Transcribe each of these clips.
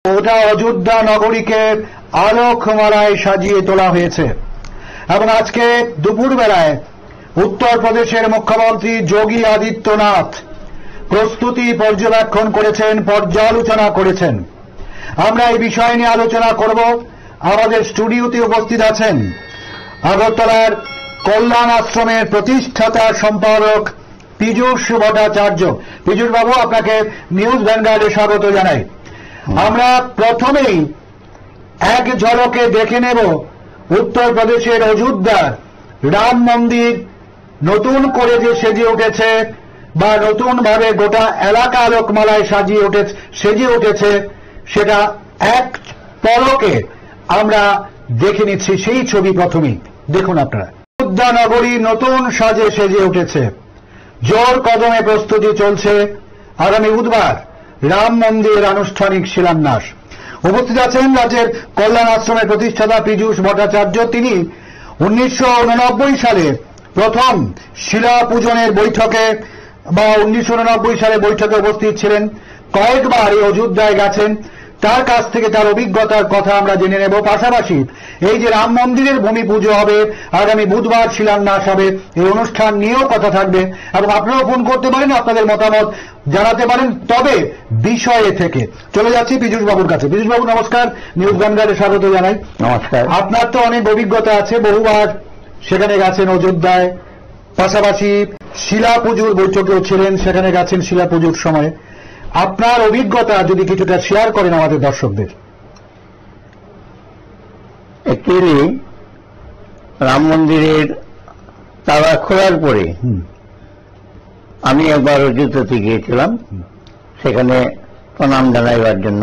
গোটা অযোধ্যা নগরীকে আলোকমালায় সাজিয়ে তোলা হয়েছে এবং আজকে দুপুরবেলায় উত্তরপ্রদেশের মুখ্যমন্ত্রী যোগী আদিত্যনাথ প্রস্তুতি পর্যবেক্ষণ করেছেন, পর্যালোচনা করেছেন। আমরা এই বিষয় নিয়ে আলোচনা করব। আমাদের স্টুডিওতে উপস্থিত আছেন আগরতলার কল্যাণ আশ্রমের প্রতিষ্ঠাতা সম্পাদক পীযূষ ভট্টাচার্য। পীযূষ বাবু, আপনাকে নিউজ ভ্যানগার্ডে স্বাগত জানাই। আমরা প্রথমেই এক ঝলকে দেখে নেব উত্তরপ্রদেশের অযোধ্যার রাম মন্দির নতুন করে যে সেজে উঠেছে বা নতুন ভাবে গোটা এলাকা আলোকমালায় সেজে উঠেছে, সেটা এক পলকে আমরা দেখে নিচ্ছি। সেই ছবি প্রথমেই দেখুন আপনারা। অযোধ্যা নগরী নতুন সাজে সেজে উঠেছে, জোর কদমে প্রস্তুতি চলছে আগামী বুধবার রাম মন্দিরের আনুষ্ঠানিক শিলান্যাস। উপস্থিত আছেন রাজ্যের কল্যাণ আশ্রমের প্রতিষ্ঠাতা পীযূষ ভট্টাচার্য। তিনি 1989 সালে প্রথম শিলা পূজনের বৈঠকে বা 1989 সালে বৈঠকে উপস্থিত ছিলেন, কয়েকবার এই অযোধ্যায় গেছেন। তার কাছ থেকে তার অভিজ্ঞতার কথা আমরা জেনে নেব। পাশাপাশি এই যে রাম মন্দিরের ভূমি পুজো হবে, আগামী বুধবার শিলান্যাস হবে, এই অনুষ্ঠান নিয়েও কথা থাকবে এবং আপনারাও ফোন করতে পারেন, আপনাদের মতামত জানাতে পারেন। তবে বিষয়ে থেকে চলে যাচ্ছি পীযূষ বাবুর কাছে। পীযূষ বাবু নমস্কার, নিউজ ভ্যানগার্ডে স্বাগত জানাই। নমস্কার। আপনার তো অনেক অভিজ্ঞতা আছে, বহুবার সেখানে গেছেন অযোধ্যায়, পাশাপাশি শিলা পুজোর বৈঠকেও ছিলেন, সেখানে গেছেন শিলা পুজোর সময়। আপনার অভিজ্ঞতা যদি কিছুটা শেয়ার করেন আমাদের দর্শকদের। অ্যাকচুয়ালি রাম মন্দিরের তালা খোলার পরে আমি একবার অযোধ্যাতে গিয়েছিলাম, সেখানে প্রণাম জানাইবার জন্য।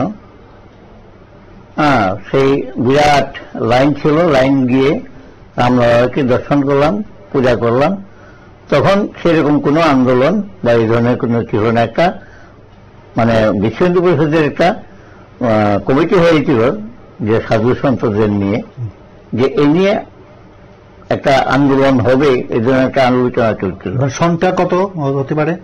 সেই বিরাট লাইন ছিল, লাইন গিয়ে রামলালাকে দর্শন করলাম, পূজা করলাম। তখন সেরকম কোনো আন্দোলন বা এই ধরনের কোনো ছিল না। একটা মানে বিশ্ব হিন্দু পরিষদের একটা কমিটি হয়েছিল যে সাধু সন্তদের নিয়ে, যে এই নিয়ে একটা আন্দোলন হবে, এই ধরনের একটা আলোচনা চলছিল। সনটা কত হতে পারে?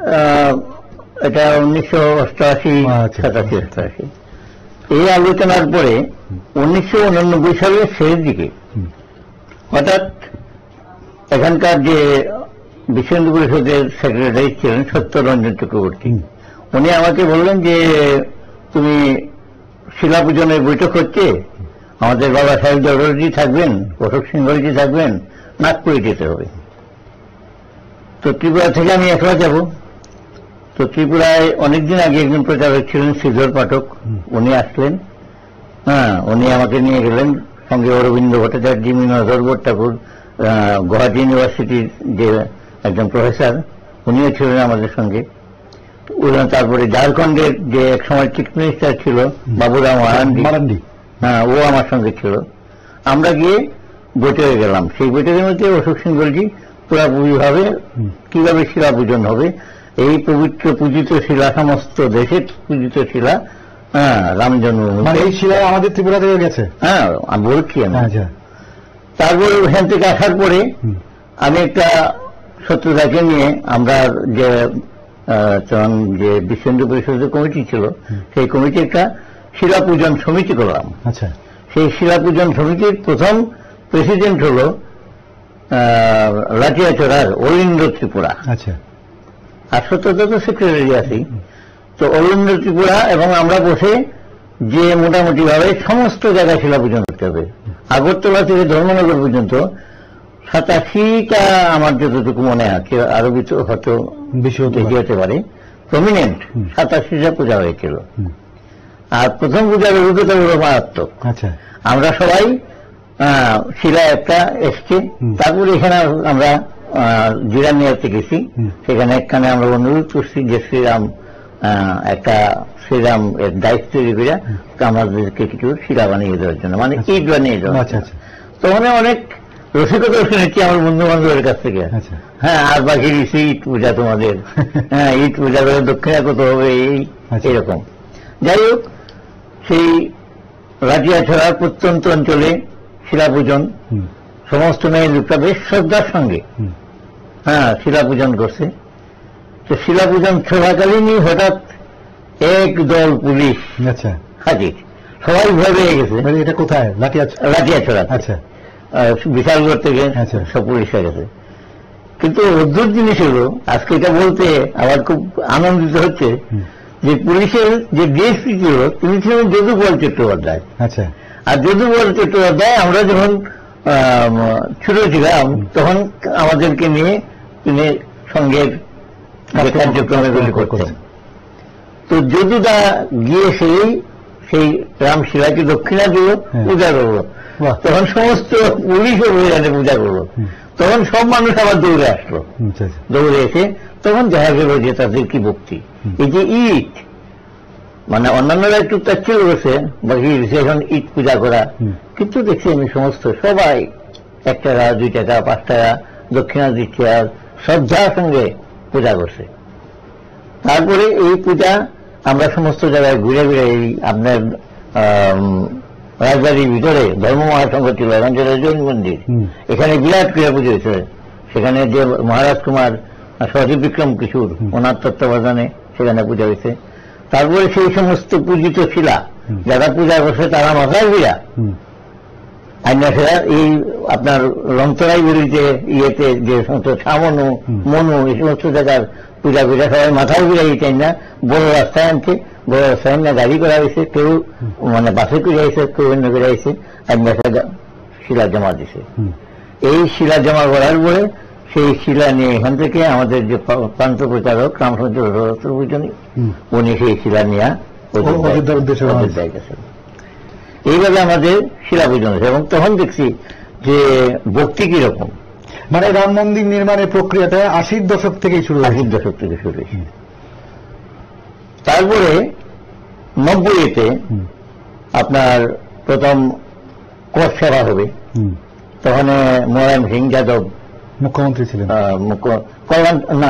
এটা 1988, 87, 88। এই আলোচনার পরে 1989 সালের শেষ দিকে হঠাৎ এখানকার যে বিশ্ব হিন্দু পরিষদের সেক্রেটারি ছিলেন সত্যরঞ্জন চক্রবর্তী, উনি আমাকে বললেন যে তুমি শিলা পূজনের বৈঠক হচ্ছে, আমাদের বাবা সাহেব জগরজি থাকবেন, অশোক সিংহলজি থাকবেন, নাগপুরে যেতে হবে। তো ত্রিপুরা থেকে আমি একলা যাব। তো ত্রিপুরায় অনেকদিন আগে একজন প্রচারক ছিলেন শ্রীধর পাঠক, উনি আসলেন। উনি আমাকে নিয়ে গেলেন, সঙ্গে অরবিন্দ ভট্টাচার্য, মীনাধর ঠাকুর, গুয়াহাটি ইউনিভার্সিটির যে একজন প্রফেসর, উনিও ছিলেন আমাদের সঙ্গে। তারপরে ঝাড়খণ্ডের যে এক সময় চিফ মিনিস্টার ছিল বাবুরাম মারান্ডি, ও আমার সঙ্গে ছিল। আমরা গিয়ে বৈঠকে গেলাম। সেই বৈঠকের মধ্যে অশোক সিংহলজি পুরাপুরি ভাবে কিভাবে শিলা পূজন হবে, এই পবিত্র পূজিত শিলা, সমস্ত দেশের পূজিত শিলা, রাম জন্মভূমি, এই শিলা আমাদের ত্রিপুরা থেকে গেছে। আমি বলছি আমি। তারপরে ওখান থেকে আসার পরে আমি একটা শত্রুতাকে নিয়ে আমরা যে বিশ্ব হিন্দু পরিষদের কমিটি ছিল, সেই কমিটি একটা শিলা পূজন সমিতি করলাম। আচ্ছা। সেই শিলা পূজন সমিতির প্রথম প্রেসিডেন্ট হল লাঠিয়াচড়ার অলিন্দ্র ত্রিপুরা। আচ্ছা। আর সত্যতা তো সেক্রেটারি আছি। তো অলিন্দ্র ত্রিপুরা এবং আমরা বসে যে মোটামুটি ভাবে সমস্ত জায়গায় শিলা পূজন করতে হবে, আগরতলা থেকে ধর্মনগর পর্যন্ত 87টা আমার যতটুকু মনে আছে, আরো হয়তো বেশি হতে পারে, প্রমিনেন্ট 87টা পূজা হয়েছিল। আর প্রথম পূজার অভিজ্ঞতা হল মারাত্মক। আচ্ছা। আমরা সবাই শিলা একটা এসছে, তারপরে এখানে আমরা জিরানিয়াতে গেছি, সেখানে একখানে আমরা অনুরোধ করছি যে শ্রীরাম একটা শ্রীরাম এর দায়িত্ব তৈরি করে আমাদেরকে কিছু শিলা বানিয়ে দেওয়ার জন্য, মানে ইট বানিয়ে দেওয়া। তো অনেক রসিকতা শুনেছি আমার বন্ধু বান্ধবের কাছ থেকে। আর বাকি দিচ্ছি ইট পূজা তোমাদের, ইট পূজা করে দক্ষিণা কত হবে, এইরকম। যাই হোক, সেই রাজিয়াছড়ার প্রত্যন্ত অঞ্চলে শিলা পূজন সমস্ত মেয়ে লোকটা বেশ শ্রদ্ধার সঙ্গে শিলা পূজন করছে। তো শিলা পূজন চলাকালীনই হঠাৎ এক দল পুলিশ হাজির, সবাই ভয় পেয়ে গেছে। এটা কোথায়? লাঠিয়াছড়া। আচ্ছা, বিশালগড় থেকে সব পুলিশ হয়ে গেছে। কিন্তু অদ্ভুত জিনিস হলো, আজকে এটা বলতে আমার খুব আনন্দিত হচ্ছে যে পুলিশের যে ডিএসপি ছিল তিনি ছিলেন যদুবল চট্টোপাধ্যায়। আচ্ছা, আর যদুবল চট্টোপাধ্যায় আমরা যখন ছোট ছিলাম তখন আমাদেরকে নিয়ে তিনি সঙ্গের কার্যক্রমগুলি করতেন। তো যদুদা গিয়ে সেই রামশিলাকে দক্ষিণা দিল, পূজা করলো। তখন সমস্ত পুলিশ অভিযানে পূজা করলো। তখন সব মানুষ আবার দৌড়ে আসলো, দৌড়ে এসে তখন দেখা গেল যে তাদের কি ভক্তি। এই যে ঈদ, মানে অন্যান্যরা একটু তাচ্ছিল করেছে, বাকি এখন ঈদ পূজা করা, কিন্তু দেখছি আমি সমস্ত সবাই 1 টাকা 2 টাকা 5 টাকা দক্ষিণা দিচ্ছে আর শ্রদ্ধার সঙ্গে পূজা করছে। তারপরে এই পূজা আমরা সমস্ত জায়গায় ঘুরে ঘুরে, এই আপনার রাজবাড়ির ভিতরে ধর্ম মহাসংঘ ছিল, অঞ্চলের জৈন মন্দির, এখানে বিরাট ক্রীড়া পুজো হয়েছে। সেখানে যে মহারাজ কুমার সহজী বিক্রম কিশোর ওনার তত্ত্বাবধানে সেখানে পূজা হয়েছে। তারপরে সেই সমস্ত পূজিত শিলা যারা পূজা করছে তারা মাথায় বিরা আইনাসেরা এই আপনার রংতরাই বেরিতে ইয়েতে যে সমস্ত ছামনু মনু এই সমস্ত জায়গার পূজা পূজা সবাই মাথায় বিরা চাই না, বড় রাস্তায় আনছে, বড় রাস্তায় না গাড়ি করা হয়েছে, কেউ মানে বাসে করে আইসে, কেউ অন্য করে আইসে, আইনাসেরা শিলা জমা দিছে। এই শিলা জমা করার পরে সেই শিলা নিয়ে এখান থেকে আমাদের যে প্রান্ত প্রচারক রামচন্দ্র পূজনী উনি সেই শিলা নিয়ে অযোধ্যায় গেছেন। এইভাবে আমাদের শিলা পূজন হয়েছে। এবং তখন দেখছি যে ভক্তি কিরকম, মানে রাম মন্দির নির্মাণের প্রক্রিয়াটা 80-র দশক থেকেই শুরু, 80-র দশক থেকে শুরু হয়েছে। তারপরে 90-তে আপনার প্রথম কর সেবা হবে, তখন মোরায়ন সিং যাদব মুখ্যমন্ত্রী ছিলেন। কল্যাণ না,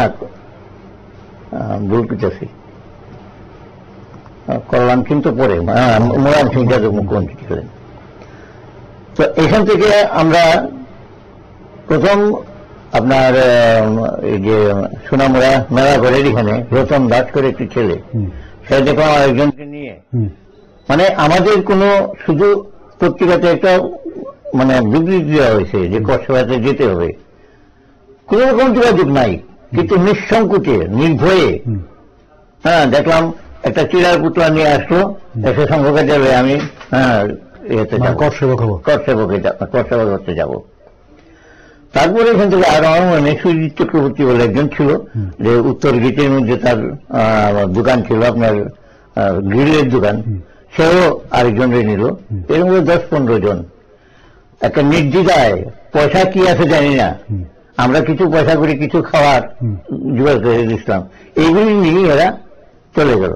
ভুল করতেছি, কল্যাণ কিন্তু পরে মোরায়ন সিং যাদব মুখ্যমন্ত্রী ছিলেন। তো এখান থেকে আমরা প্রথম আপনার এই যে সোনামুড়া মেলা ঘরের এখানে রতন দাস করে একটি ছেলে, সে দেখলাম আরেকজনকে নিয়ে, মানে আমাদের কোনো শুধু পত্রিকাতে একটা মানে বিবৃতি দেওয়া হয়েছে যে কসবাতে যেতে হবে, কোন রকম যোগাযোগ নাই, কিন্তু নিঃসংকোচে নির্ভয়ে দেখলাম একটা চিড়ার পুতলা নিয়ে আসলো, এসে সংঘকে যাবে আমি কর সেবক করতে যাব। তারপরে এখান থেকে আরো মানে সুজিত চক্রবর্তী বলে একজন ছিল, যে উত্তর গেটের মধ্যে তার দোকান ছিল, আপনার গ্রিলের দোকান, সেও আরেকজনের নিল। এর মধ্যে 10-15 জন একটা নির্দ্বিধায়, পয়সা কি আছে জানি না, আমরা কিছু পয়সা করে কিছু খাওয়ার জোগাড় করে দিচ্ছিলাম, এইগুলি নিয়ে এরা চলে গেল।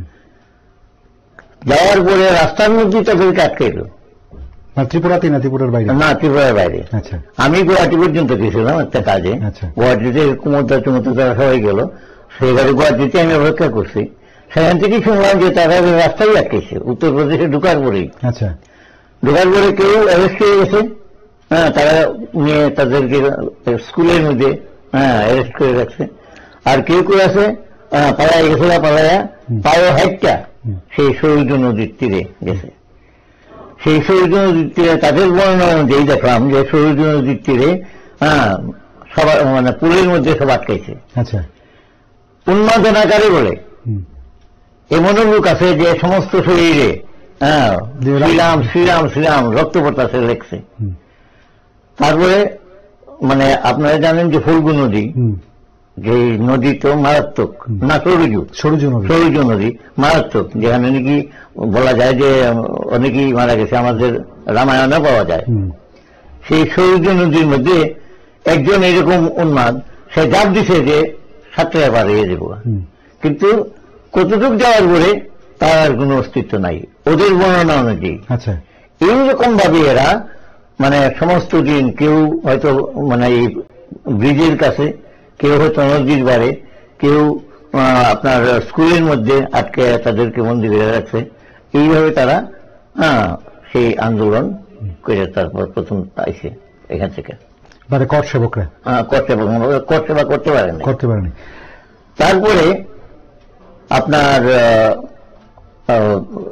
যাওয়ার পরে রাস্তার মধ্যে তাদেরকে আটকে এলো। ত্রিপুরাতে না ত্রিপুরার বাইরে? না, ত্রিপুরার বাইরে। আমি গুয়াহাটি পর্যন্ত গেছিলাম একটা কাজে, গুয়াহাটিতে কুমোরদা তারা সবাই গেল, সেইভাবে গুয়াহাটিতে আমি অপেক্ষা করছি। সেখান থেকেই শুনলাম যে তারা রাস্তায় আটকেছে উত্তরপ্রদেশে ঢুকার পরেই। ঢোকার পরে কেউ অ্যারেস্ট হয়ে গেছে, তারা নিয়ে তাদেরকে স্কুলের মধ্যে অ্যারেস্ট করে রাখছে। আর কেউ কেউ আছে পালায় গেছে, পালায়া পায়ে হাইটটা সেই সৌর্য নদীর তীরে গেছে। সেই সৌর্য নদীর তীরে তাদের বর্ণনা অনুযায়ী দেখলাম যে সৌর্য নদীর তীরে সবার মানে পুলের মধ্যে সব আটকাইছে। উন্মাদনাকারী বলে এমনও লোক আছে যে সমস্ত শরীরে শ্রীরাম শ্রীরাম শ্রীরাম রক্ত পড়তাছে লেখছে। তারপরে মানে আপনারা জানেন যে ফল্গু নদী, যে নদী তো মারাত্মক না, সরুজু নদী মারাত্মক, যেখানে নাকি বলা যায় যে অনেকেই মারা গেছে, আমাদের রামায়ণে পাওয়া যায়। সেই সরুজু নদীর মধ্যে একজন এরকম উন্মাদ, সে জাপ দিছে যে 7 টাকা পার হয়ে যাব, কিন্তু কতটুক যাওয়ার পরে তার আর কোনো অস্তিত্ব নাই ওদের বর্ণনা অনুযায়ী। এইরকম ভাবে এরা মানে সমস্ত দিন, কেউ হয়তো মানে এই ব্রিজের কাছে, কেউ হয়তো নদীর বারে, কেউ আপনার স্কুলের মধ্যে আটকে তাদেরকে বন্দী করে রাখছে। এইভাবে তারা সেই আন্দোলন করে তারপর প্রথম আইসে এখান থেকে, মানে কর সেবকরা কর সেবা করতে পারেনি। তারপরে আপনার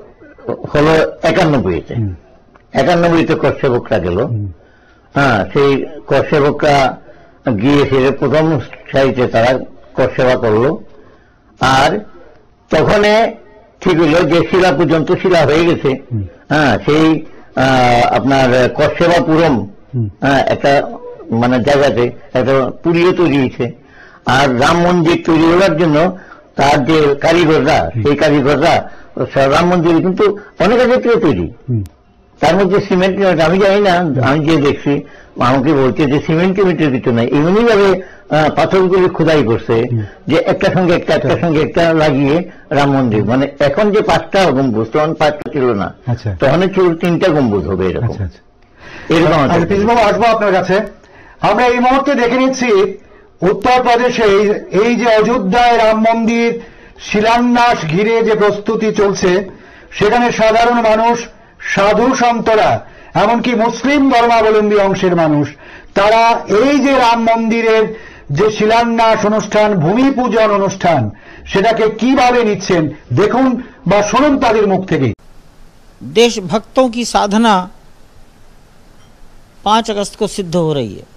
হলো 91-তে। 91-তে কর সেবকরা গেল। হ্যাঁ, সেই কর সেবকরা গিয়ে সেটা প্রথম সারিতে তারা কর সেবা করলো। আর তখন ঠিক হলো যে শিলা পর্যন্ত শিলা হয়ে গেছে। হ্যাঁ, সেই আপনার কর সেবাপুরম একটা মানে জায়গাতে একটা পুরীও তৈরি হয়েছে। আর রাম মন্দির তৈরি হওয়ার জন্য তার যে কারিগররা, সেই কারিগররা রাম মন্দির কিন্তু অনেক আগে থেকে তৈরি। তার মধ্যে সিমেন্ট আমি জানি না, আমি যে দেখছি আমাকে বলছে যে সিমেন্ট টিমেন্টের কিছু নাই, এমনি ভাবে পাথরগুলি খোদাই করছে যে একটা সঙ্গে একটা একটা সঙ্গে একটা লাগিয়ে রাম মন্দির, মানে এখন যে 5টা গম্বুজ, তখন 5টা ছিল না, তখন ছিল 3টা গম্বুজ হবে এরকম। এরকম আসবো আপনার কাছে। আমরা এই মুহূর্তে দেখে নিচ্ছি উত্তরপ্রদেশে এই যে অযোধ্যায় রাম মন্দির শিলান্যাস ঘিরে যে প্রস্তুতি চলছে, সেখানে সাধারণ মানুষ, সাধু সন্তরা, এমনকি মুসলিম ধর্মাবলম্বী অংশের মানুষ, তারা এই যে রাম মন্দিরের যে শিলান্যাস অনুষ্ঠান, ভূমি পূজন অনুষ্ঠান, সেটাকে কিভাবে নিচ্ছেন দেখুন বা শুনুন তাদের মুখ থেকে। देशभक्तों की साधना 5 अगस्त को सिद्ध हो रही है।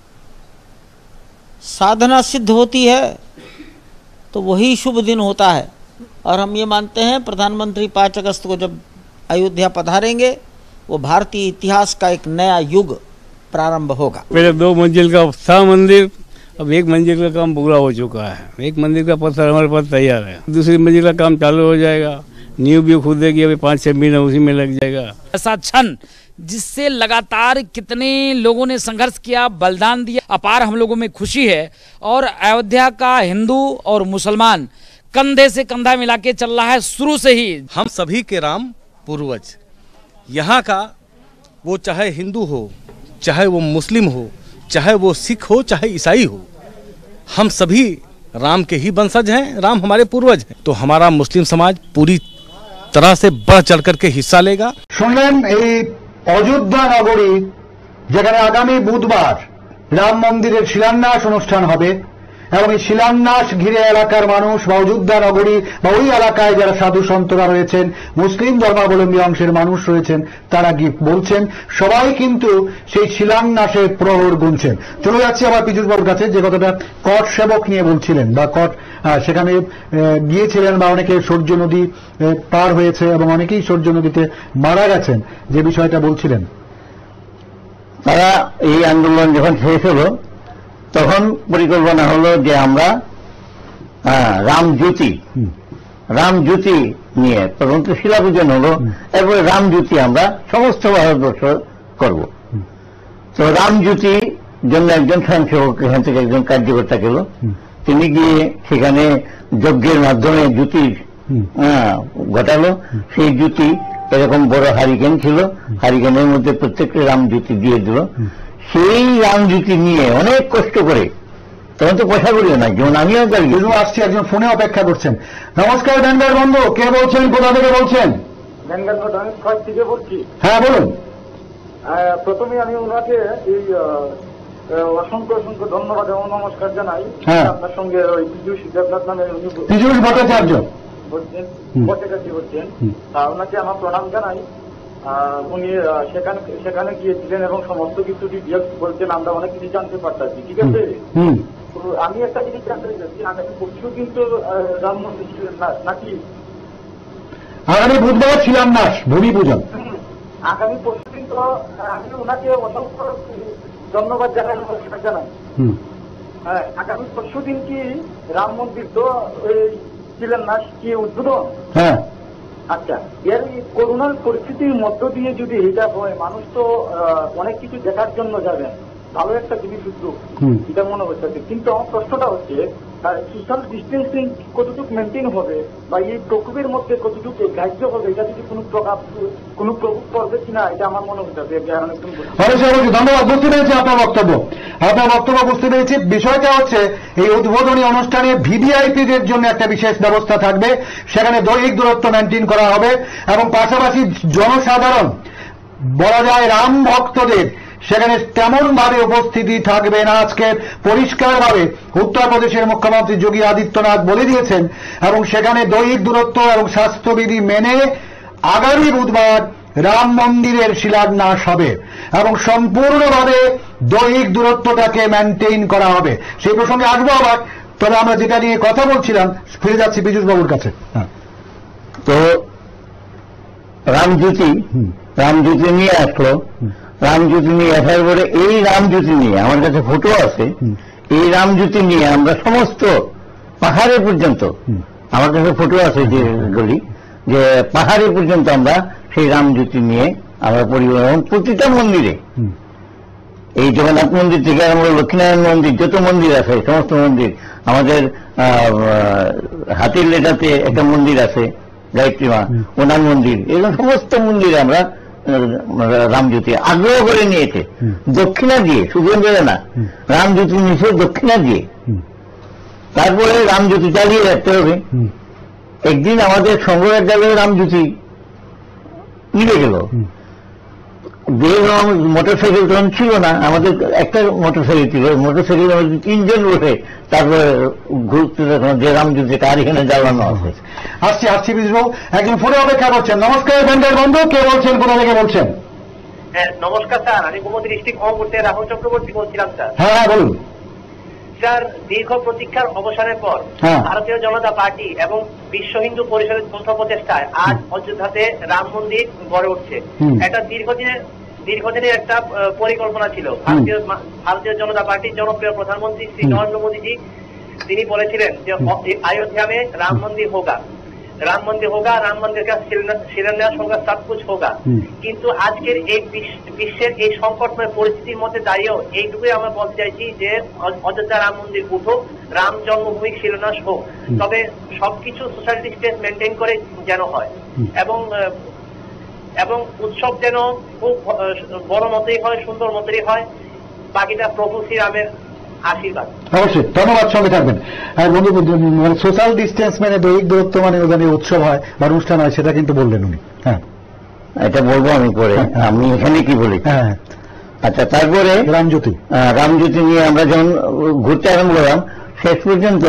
साधना सिद्ध होती है तो वही शुभ दिन होता है, और हम ये मानते हैं प्रधानमंत्री 5 अगस्त को जब अयोध्या पधारेंगे, वो भारतीय इतिहास का एक नया युग प्रारंभ होगा। पहले 2 मंजिल का था मंदिर, अब 1 मंजिल का काम पूरा हो चुका है। 1 मंदिर का पत्थर हमारे पास तैयार है, दूसरी मंजिल का काम चालू हो जाएगा, नींव भी खुदेगी, अभी 5-6 महीना उसी में लग जाएगा। ऐसा क्षण जिससे लगातार कितने लोगों ने संघर्ष किया, बलिदान दिया, अपार हम लोगों में खुशी है। और अयोध्या का हिंदू और मुसलमान कंधे से कंधा मिला के चल रहा है शुरू से ही। हम सभी के राम पूर्वज, यहाँ का वो चाहे हिंदू हो, चाहे वो मुस्लिम हो, चाहे वो सिख हो, चाहे ईसाई हो, हम सभी राम के ही वंशज हैं, राम हमारे पूर्वज हैं। तो हमारा मुस्लिम समाज पूरी तरह से बढ़ चढ़ करके हिस्सा लेगा। শুনলেন এই অযোধ্যা নগরী, যেখানে আগামী বুধবার রাম মন্দিরের শিলান্যাস অনুষ্ঠান হবে, এবং এই শিলান্যাস ঘিরে এলাকার মানুষ বা অযোধ্যা নগরী বা ওই এলাকায় যারা সাধু সন্তরা রয়েছেন, মুসলিম ধর্মাবলম্বী অংশের মানুষ রয়েছেন, তারা কি বলছেন, সবাই কিন্তু সেই শিলান্যাসের প্রহর গুনছেন। চলে যাচ্ছি আবার পীযূষ বাবুর কাছে, যে কথাটা কট সেবক নিয়ে বলছিলেন, বা কট সেখানে গিয়েছিলেন, বা অনেকে সূর্য নদী পার হয়েছে এবং অনেকেই সূর্য নদীতে মারা গেছেন, যে বিষয়টা বলছিলেন। তারা এই আন্দোলন যখন শেষ হলো, তখন পরিকল্পনা হলো যে আমরা রামজ্যোতি নিয়ে প্রথম তো শিলা পূজন হলো, এরপরে রামজ্যোতি আমরা সমস্ত ভারতবর্ষ করব। তো রামজ্যোতি জন্য একজন স্বয়ংসেবক এখান থেকে একজন কার্যকর্তা গেল, তিনি গিয়ে সেখানে যজ্ঞের মাধ্যমে জ্যোতি ঘটালো। সেই জ্যোতি এরকম বড় হারিকেন ছিল, হারিকেনের মধ্যে প্রত্যেকটা রামজ্যোতি দিয়ে দিল। সেই রামজ্যোতি নিয়ে অনেক কষ্ট করে, তখন তো পয়সা করিও না, যেমন আমিও আসছি, একজন ফোনে অপেক্ষা করছেন। নমস্কার ব্যাঙ্গার বন্ধু, কে বলছেন, কোথা থেকে বলছেন? হ্যাঁ বলুন। প্রথমে আমি ওনাকে এই অসংখ্য অসংখ্য ধন্যবাদ এবং নমস্কার জানাই। আপনার সঙ্গে ওই পীযূষ দেবনাথ নামে পীযূষ ভট্টাচার্য বলছেন, ওনাকে আমার প্রণাম জানাই। উনি সেখানে গিয়েছিলেন এবং সমস্ত কিছু ডিটেলস বলছেন, আমরা অনেক কিছু জানতে পারতাছি। ঠিক আছে, আমি একটা জিনিস জানতে চাচ্ছি, আগামী পরশু কিন্তু রাম মন্দির নাকি আগামী বুধবার শিলান্যাস ভূমি পূজন, আগামী পরশু কিন্তু আমি ওনাকে অসংখ্য ধন্যবাদ জানাই, নমস্কার জানাই। হ্যাঁ, আগামী পরশু দিন কি রাম মন্দির তো শিলান্যাস কি উদ্বোধন? হ্যাঁ। আচ্ছা, এর করোনার পরিস্থিতির মধ্য দিয়ে যদি এটা হয়, মানুষ তো অনেক কিছু দেখার জন্য যাবেন, ভালো একটা জিনিস উদ্যোগ, এটা মনে হচ্ছে। কিন্তু আমার প্রশ্নটা হচ্ছে সোশ্যাল ডিস্টেন্সিং কতটুকু মেনটেন হবে, বা এই প্রকোপের মধ্যে কতটুকু গ্রাহ্য হবে, এটা যদি কোনো প্রভাব পড়বে কিনা, এটা আমার মনে হচ্ছে। ধন্যবাদ, বুঝতে পেরেছি আপনার বক্তব্য, বুঝতে পেরেছি। বিষয়টা হচ্ছে এই উদ্বোধনী অনুষ্ঠানে ভিভিআইপিদের জন্য একটা বিশেষ ব্যবস্থা থাকবে, সেখানে দৈহিক দূরত্ব মেনটেন করা হবে, এবং পাশাপাশি জনসাধারণ, বলা যায় রাম ভক্তদের সেখানে তেমন ভাবে উপস্থিতি থাকবে না। আজকে পরিষ্কারভাবে উত্তরপ্রদেশের মুখ্যমন্ত্রী যোগী আদিত্যনাথ বলে দিয়েছেন, এবং সেখানে দৈহিক দূরত্ব এবং স্বাস্থ্যবিধি মেনে আগামী বুধবার রাম মন্দিরের শিলান্যাস হবে এবং সম্পূর্ণভাবে দৈহিক দূরত্বটাকে মেনটেইন করা হবে। সেই প্রসঙ্গে আসবো আবার, তবে আমরা যেটা নিয়ে কথা বলছিলাম ফিরে যাচ্ছি পীযূষ বাবুর কাছে। তো রামজ্যোতি নিয়ে আসলো, রামজ্যোতি নিয়ে আসার পরে এই রামজ্যোতি নিয়ে আমার কাছে ফটো আছে, এই রামজ্যোতি নিয়ে আমরা সমস্ত পাহাড়ে পর্যন্ত, আমার কাছে ফটো আছে যেগুলি, যে পাহাড়ে পর্যন্ত আমরা সেই রামজ্যোতি নিয়ে আমরা পরিবহন প্রতিটা মন্দিরে, এই জগন্নাথ মন্দির থেকে আমরা লক্ষ্মীনারায়ণ মন্দির, যত মন্দির আছে সমস্ত মন্দির, আমাদের হাতির লেটাতে একটা মন্দির আছে গায়ত্রী মা, ওনার মন্দির, এগুলো সমস্ত মন্দিরে আমরা রামজ্যোতি আগ্রহ করে নিয়েছে, দক্ষিণা দিয়ে, শুধু না রামজ্যোতি নিয়েছে দক্ষিণা দিয়ে। তারপরে রামজ্যোতি চালিয়ে রাখতে হবে। একদিন আমাদের সংগ্রহের জায়গায় রামজ্যোতি নিভে গেল, মোটরসাইকেল তখন ছিল না, আমাদের একটা মোটরসাইকেল ছিল, মোটরসাইকেল আমাদের 3 জন বসে তারপরে ঘুরতে দেখলাম যে রামজ্যোতি কার এখানে জ্বালানো আছে। আসছি পীযূষবাবু, একজন ফোনে অপেক্ষা করছেন। নমস্কার ব্যান্ডের বন্ধু, কে বলছেন, কোথা থেকে বলছেন? হ্যাঁ নমস্কার স্যার, আমি গোমতী ডিস্ট্রিক্ট মহকুমা রাহুল চক্রবর্তী বলছিলাম স্যার। হ্যাঁ বলুন স্যার। দীর্ঘ প্রতীক্ষার অবসানের পর ভারতীয় জনতা পার্টি এবং বিশ্ব হিন্দু পরিষদের যৌথ প্রচেষ্টায় আজ অযোধ্যাতে রাম মন্দির গড়ে উঠছে। একটা দীর্ঘদিনের একটা পরিকল্পনা ছিল। ভারতীয় জনতা পার্টির জনপ্রিয় প্রধানমন্ত্রী শ্রী নরেন্দ্র মোদীজি তিনি বলেছিলেন যে अयोध्या में राम मंदिर होगा, राम मंदिर का शिलान्यास होगा, सब कुछ होगा। কিন্তু আজকের এই বিশ্বের এই সংকটময় পরিস্থিতির মধ্যে দাঁড়িয়েও এইটুকুই আমরা বলতে চাইছি যে অযোধ্যা রাম মন্দির উঠুক, রাম জন্মভূমি শিলান্যাস হোক, তবে সবকিছু সোশ্যাল ডিস্টেন্স মেনটেন করে যেন হয় এবং উৎসব যেন খুব বড় মতোই হয়, সুন্দর মতোই হয়। বাকিটা প্রভু শ্রীরামের আশীর্বাদ। অবশ্যই, ধন্যবাদ, সঙ্গে থাকবেন। আর বন্ধু, মানে সোশ্যাল ডিস্টেন্স মানে দৈহিক দূরত্ব মানে ওখানে উৎসব হয় বা অনুষ্ঠান হয়, সেটা কিন্তু বললেন উনি। হ্যাঁ এটা বলবো আমি পরে, আমি এখানে কি বলি। হ্যাঁ আচ্ছা, তারপরে রামজ্যোতি নিয়ে আমরা যখন ঘুরতে আরম্ভ করলাম, শেষ পর্যন্ত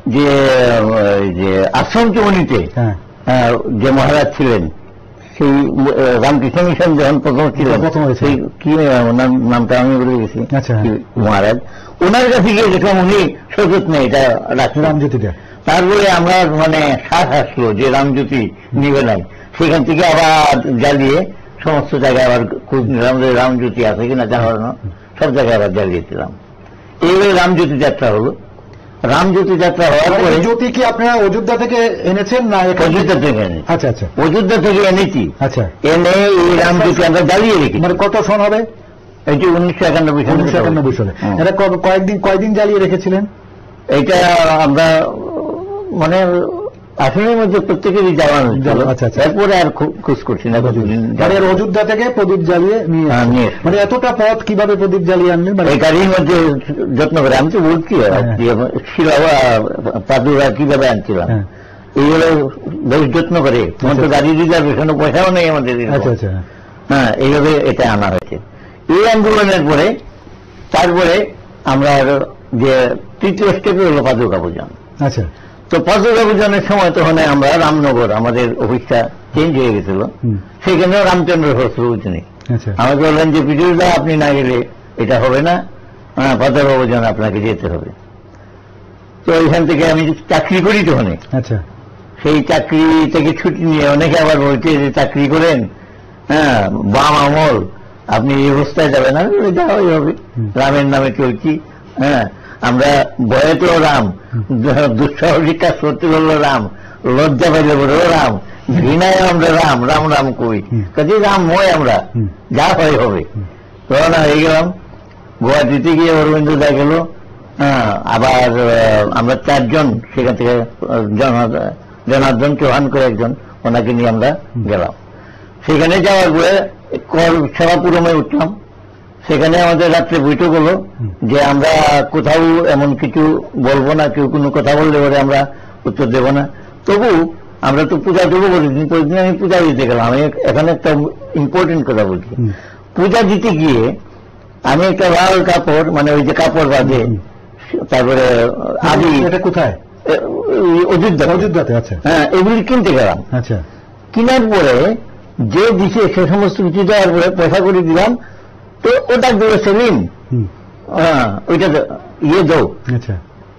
যে আশ্রম চৌনিতে যে মহারাজ ছিলেন, সেই রামকৃষ্ণ মিশন যখন প্রথম ছিল, সেই কি ওনার নামটা আমি বলে গেছি, মহারাজ, ওনার কাছে গিয়ে দেখলাম উনি সযত্নে এটা রাখছেন রামজ্যোতিটা। তারপরে আমরা মানে শ্বাস আসলো যে রামজ্যোতি নিবে নাই, সেখান থেকে আবার জ্বালিয়ে সমস্ত জায়গায় আবার খুব আমাদের রামজ্যোতি আছে কিনা জানার জন্য সব জায়গায় আবার জ্বালিয়েছিলাম। এইভাবে রামজ্যোতি যাত্রা হলো। রামজ্যোতি যাত্রা হওয়ার পরে জ্যোতি কি আপনারা অযোধ্যা থেকে এনেছেন না? অযোধ্যা থেকে এনেছি। আচ্ছা আচ্ছা, অযোধ্যা থেকে এনেছি। আচ্ছা, এনে এই রামজ্যোতি আমরা জ্বালিয়ে রেখেছি। মানে কত সন হবে? এটি 1991 সালে। এটা কয়দিন জ্বালিয়ে রেখেছিলেন? এটা আমরা মানে আসনের মধ্যে প্রত্যেকেরই জ্বালানো। আচ্ছা, এরপরে আর খোঁজ করছি না কতদিন। অযোধ্যা থেকে প্রদীপ জ্বালিয়ে নিয়ে, মানে এতটা পথ কিভাবে প্রদীপ জ্বালিয়ে আনলেন? এই গাড়ির মধ্যে যত্ন করে, আমি তো বলছি পাদুরা কিভাবে আনছিলাম, এইগুলো বেশ যত্ন করে। তোমার তো গাড়ি রিজার্ভেশন পয়সাও নেই আমাদের। আচ্ছা আচ্ছা, হ্যাঁ, এইভাবে এটা আনা হয়েছে। এই আন্দোলনের পরে তারপরে আমরা যে তৃতীয় স্টেপে হলো পাদুকা পূজন। আচ্ছা, তো পাদুকা পূজনের সময় তখন আমরা রামনগর, আমাদের অফিসটা চেঞ্জ হয়ে গেছিল, সেখানেও রামচন্দ্র সরস্বতী উঠেনি। আমাকে বললেন যে পীযূষদা আপনি না গেলে এটা হবে না, পাদুকা পূজন আপনাকে যেতে হবে। তো এখান থেকে আমি চাকরি করি তখন। আচ্ছা, সেই চাকরি থেকে ছুটি নিয়ে অনেকে আবার বলছে যে চাকরি করেন, হ্যাঁ বাম আমল, আপনি এই অবস্থায় যাবেন না, যাওয়াই হবে, রামের নামে চলছি। হ্যাঁ, আমরা ভয়েতেও রাম, দুঃসাহসিক কাজ করতে বললো রাম, লজ্জা পাইলে বললো রাম, ঘৃণায় আমরা রাম রাম রাম কই, কাজে রামময় আমরা, যা হয় হবে। রওনা হয়ে গেলাম। গুয়াহাটিতে গিয়ে অরবিন্দ দা গেল। হ্যাঁ, আবার আমরা 4 জন সেখান থেকে, জনার্দন চৌহান করে একজন, ওনাকে নিয়ে আমরা গেলাম। সেখানে যাওয়ার পরে সেবাপুরমে উঠলাম। সেখানে আমাদের রাত্রে বৈঠক হলো যে আমরা কোথাও এমন কিছু বলবো না, কেউ কোনো কথা বললে পরে আমরা উত্তর দেব না। তবু আমরা তো পূজা দেবো বলেছি, প্রতিদিন আমি পূজা দিতে গেলাম। আমি এখানে একটা ইম্পর্টেন্ট কথা বলছি। পূজা দিতে গিয়ে আমি একটা লাল কাপড়, মানে ওই যে কাপড় বাঁধে, তারপরে আদি, এটা কোথায়? অযোধ্যাতে। আচ্ছা, হ্যাঁ, এগুলি কিনতে গেলাম। আচ্ছা, কেনার পরে যে দিছে সে সমস্ত কিছু দেওয়ার পরে পয়সা করে দিলাম, তো ওটা দেবো সেলিম, ওইটা ইয়ে দাও। আচ্ছা,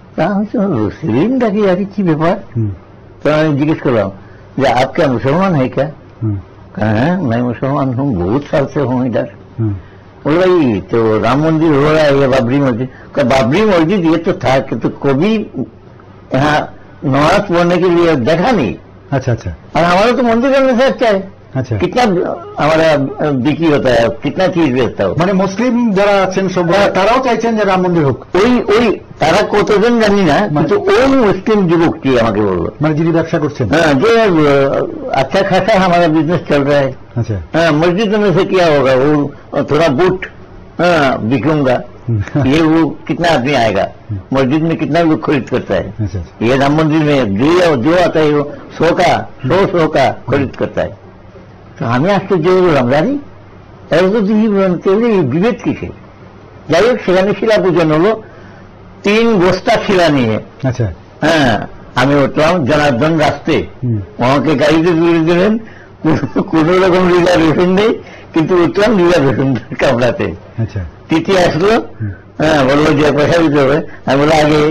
সেলিমটা কি আর কি ব্যাপার? তো আমি জিজ্ঞেস করলাম যে आप क्या मुसलमान है क्या? हाँ मैं मुसलमान हूँ, बहुत साल से हूँ इधर। बोल भाई तो राम मंदिर हो रहा है या बाबरी मस्जिद? बाबरी मस्जिद ये तो था कि तो कभी यहाँ नमाज पढ़ने के लिए देखा नहीं। अच्छा अच्छा। और हमारा तो मंदिर करने से अच्छा है। अच्छा, कितना हमारा बिक्री होता है, कितना चीज बेचता हो। মানে মুসলিম যারা আছেন সব তারাও চাইছেন যে রাম মন্দির হোক। ওই তারা কতজন জানি না, কিন্তু ওই মুসলিম যুবকটি আমাকে বললো, মানে যিনি ব্যবসা করছেন, हाँ जो अच्छा खासा हमारा बिजनेस चल रहा है। अच्छा, हाँ मस्जिद में से क्या होगा, वो थोड़ा बूट बिकूंगा, ये वो कितना आदमी आएगा, मस्जिद में कितना लोग खरीद करता है। अच्छा, ये राम मंदिर में जो आता है वो 100 का खरीद करता है। তো আমি আশ্চর্য বললাম, জানি এর তো তিনি বিভেদ কিসে? যাই হোক, সেখানে শিলা পূজন হলো 3 বস্তা শিলা নিয়ে। আচ্ছা, হ্যাঁ আমি উঠলাম জনার্দন রাস্তে, আমাকে গাড়িতে তুলে দিলেন, কোন রকম রিজার্ভেশন নেই, কিন্তু উঠলাম রিজার্ভেশন কামড়াতে। আচ্ছা, তিথি আসলো, হ্যাঁ বললো যে পয়সা দিতে হবে। আমি বললো আগে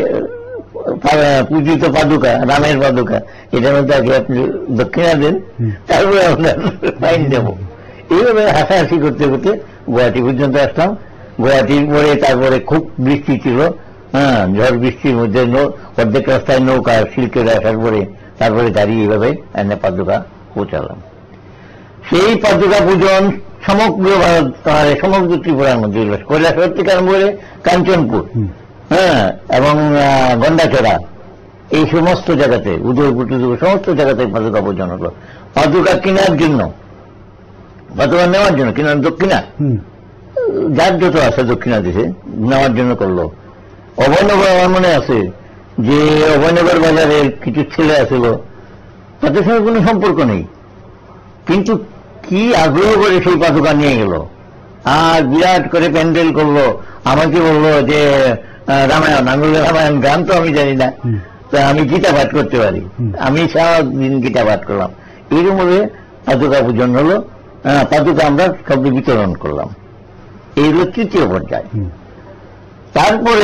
পূজিত পাদুকা, রামের পাদুকা, এটার মধ্যে আগে আপনি দক্ষিণা দেন, তারপরে আপনার ফাইন দেব। এইভাবে হাসাহাসি করতে করতে গুয়াহাটি পর্যন্ত আসলাম। গুয়াহাটির পরে তারপরে খুব বৃষ্টি ছিল, হ্যাঁ ঝড় বৃষ্টির মধ্যে অর্ধেক রাস্তায় নৌকা সিল্কের আসার পরে তারপরে গাড়ি এইভাবে এনে পাদুকা পৌঁছালাম। সেই পাদুকা পূজন সমগ্র ভারত, সমগ্র ত্রিপুরার মধ্যে কৈলাসহর থেকে আরম্ভ করে কাঞ্চনপুর, হ্যাঁ এবং গন্ডাচড়া, এই সমস্ত জায়গাতে, উদয়পুর সমস্ত জায়গাতে পাদুকা পূজন হলো। পাদুকা কেনার জন্য, পাদুকা নেওয়ার জন্য, কেনার দক্ষিণা যার যত আছে দক্ষিণা দিছে নেওয়ার জন্য করলো। অভয়নগর আমার মনে আছে যে অভয়নগর বাজারের কিছু ছেলে আসছিল, তাদের সঙ্গে কোনো সম্পর্ক নেই, কিন্তু কি আগ্রহ করে সেই পাদুকা নিয়ে গেল আর বিরাট করে প্যান্ডেল করলো। আমাকে বললো যে রামায়ণ, আমি বললাম রামায়ণ গান তো আমি জানি না, তো আমি গীতা পাঠ করতে পারি। আমি সারাদিন গীতা পাঠ করলাম। এরকম ভাবে পাদুকা পূজন হলো, পাদুকা আমরা সব বিতরণ করলাম। এই হলো তৃতীয় পর্যায়। তারপরে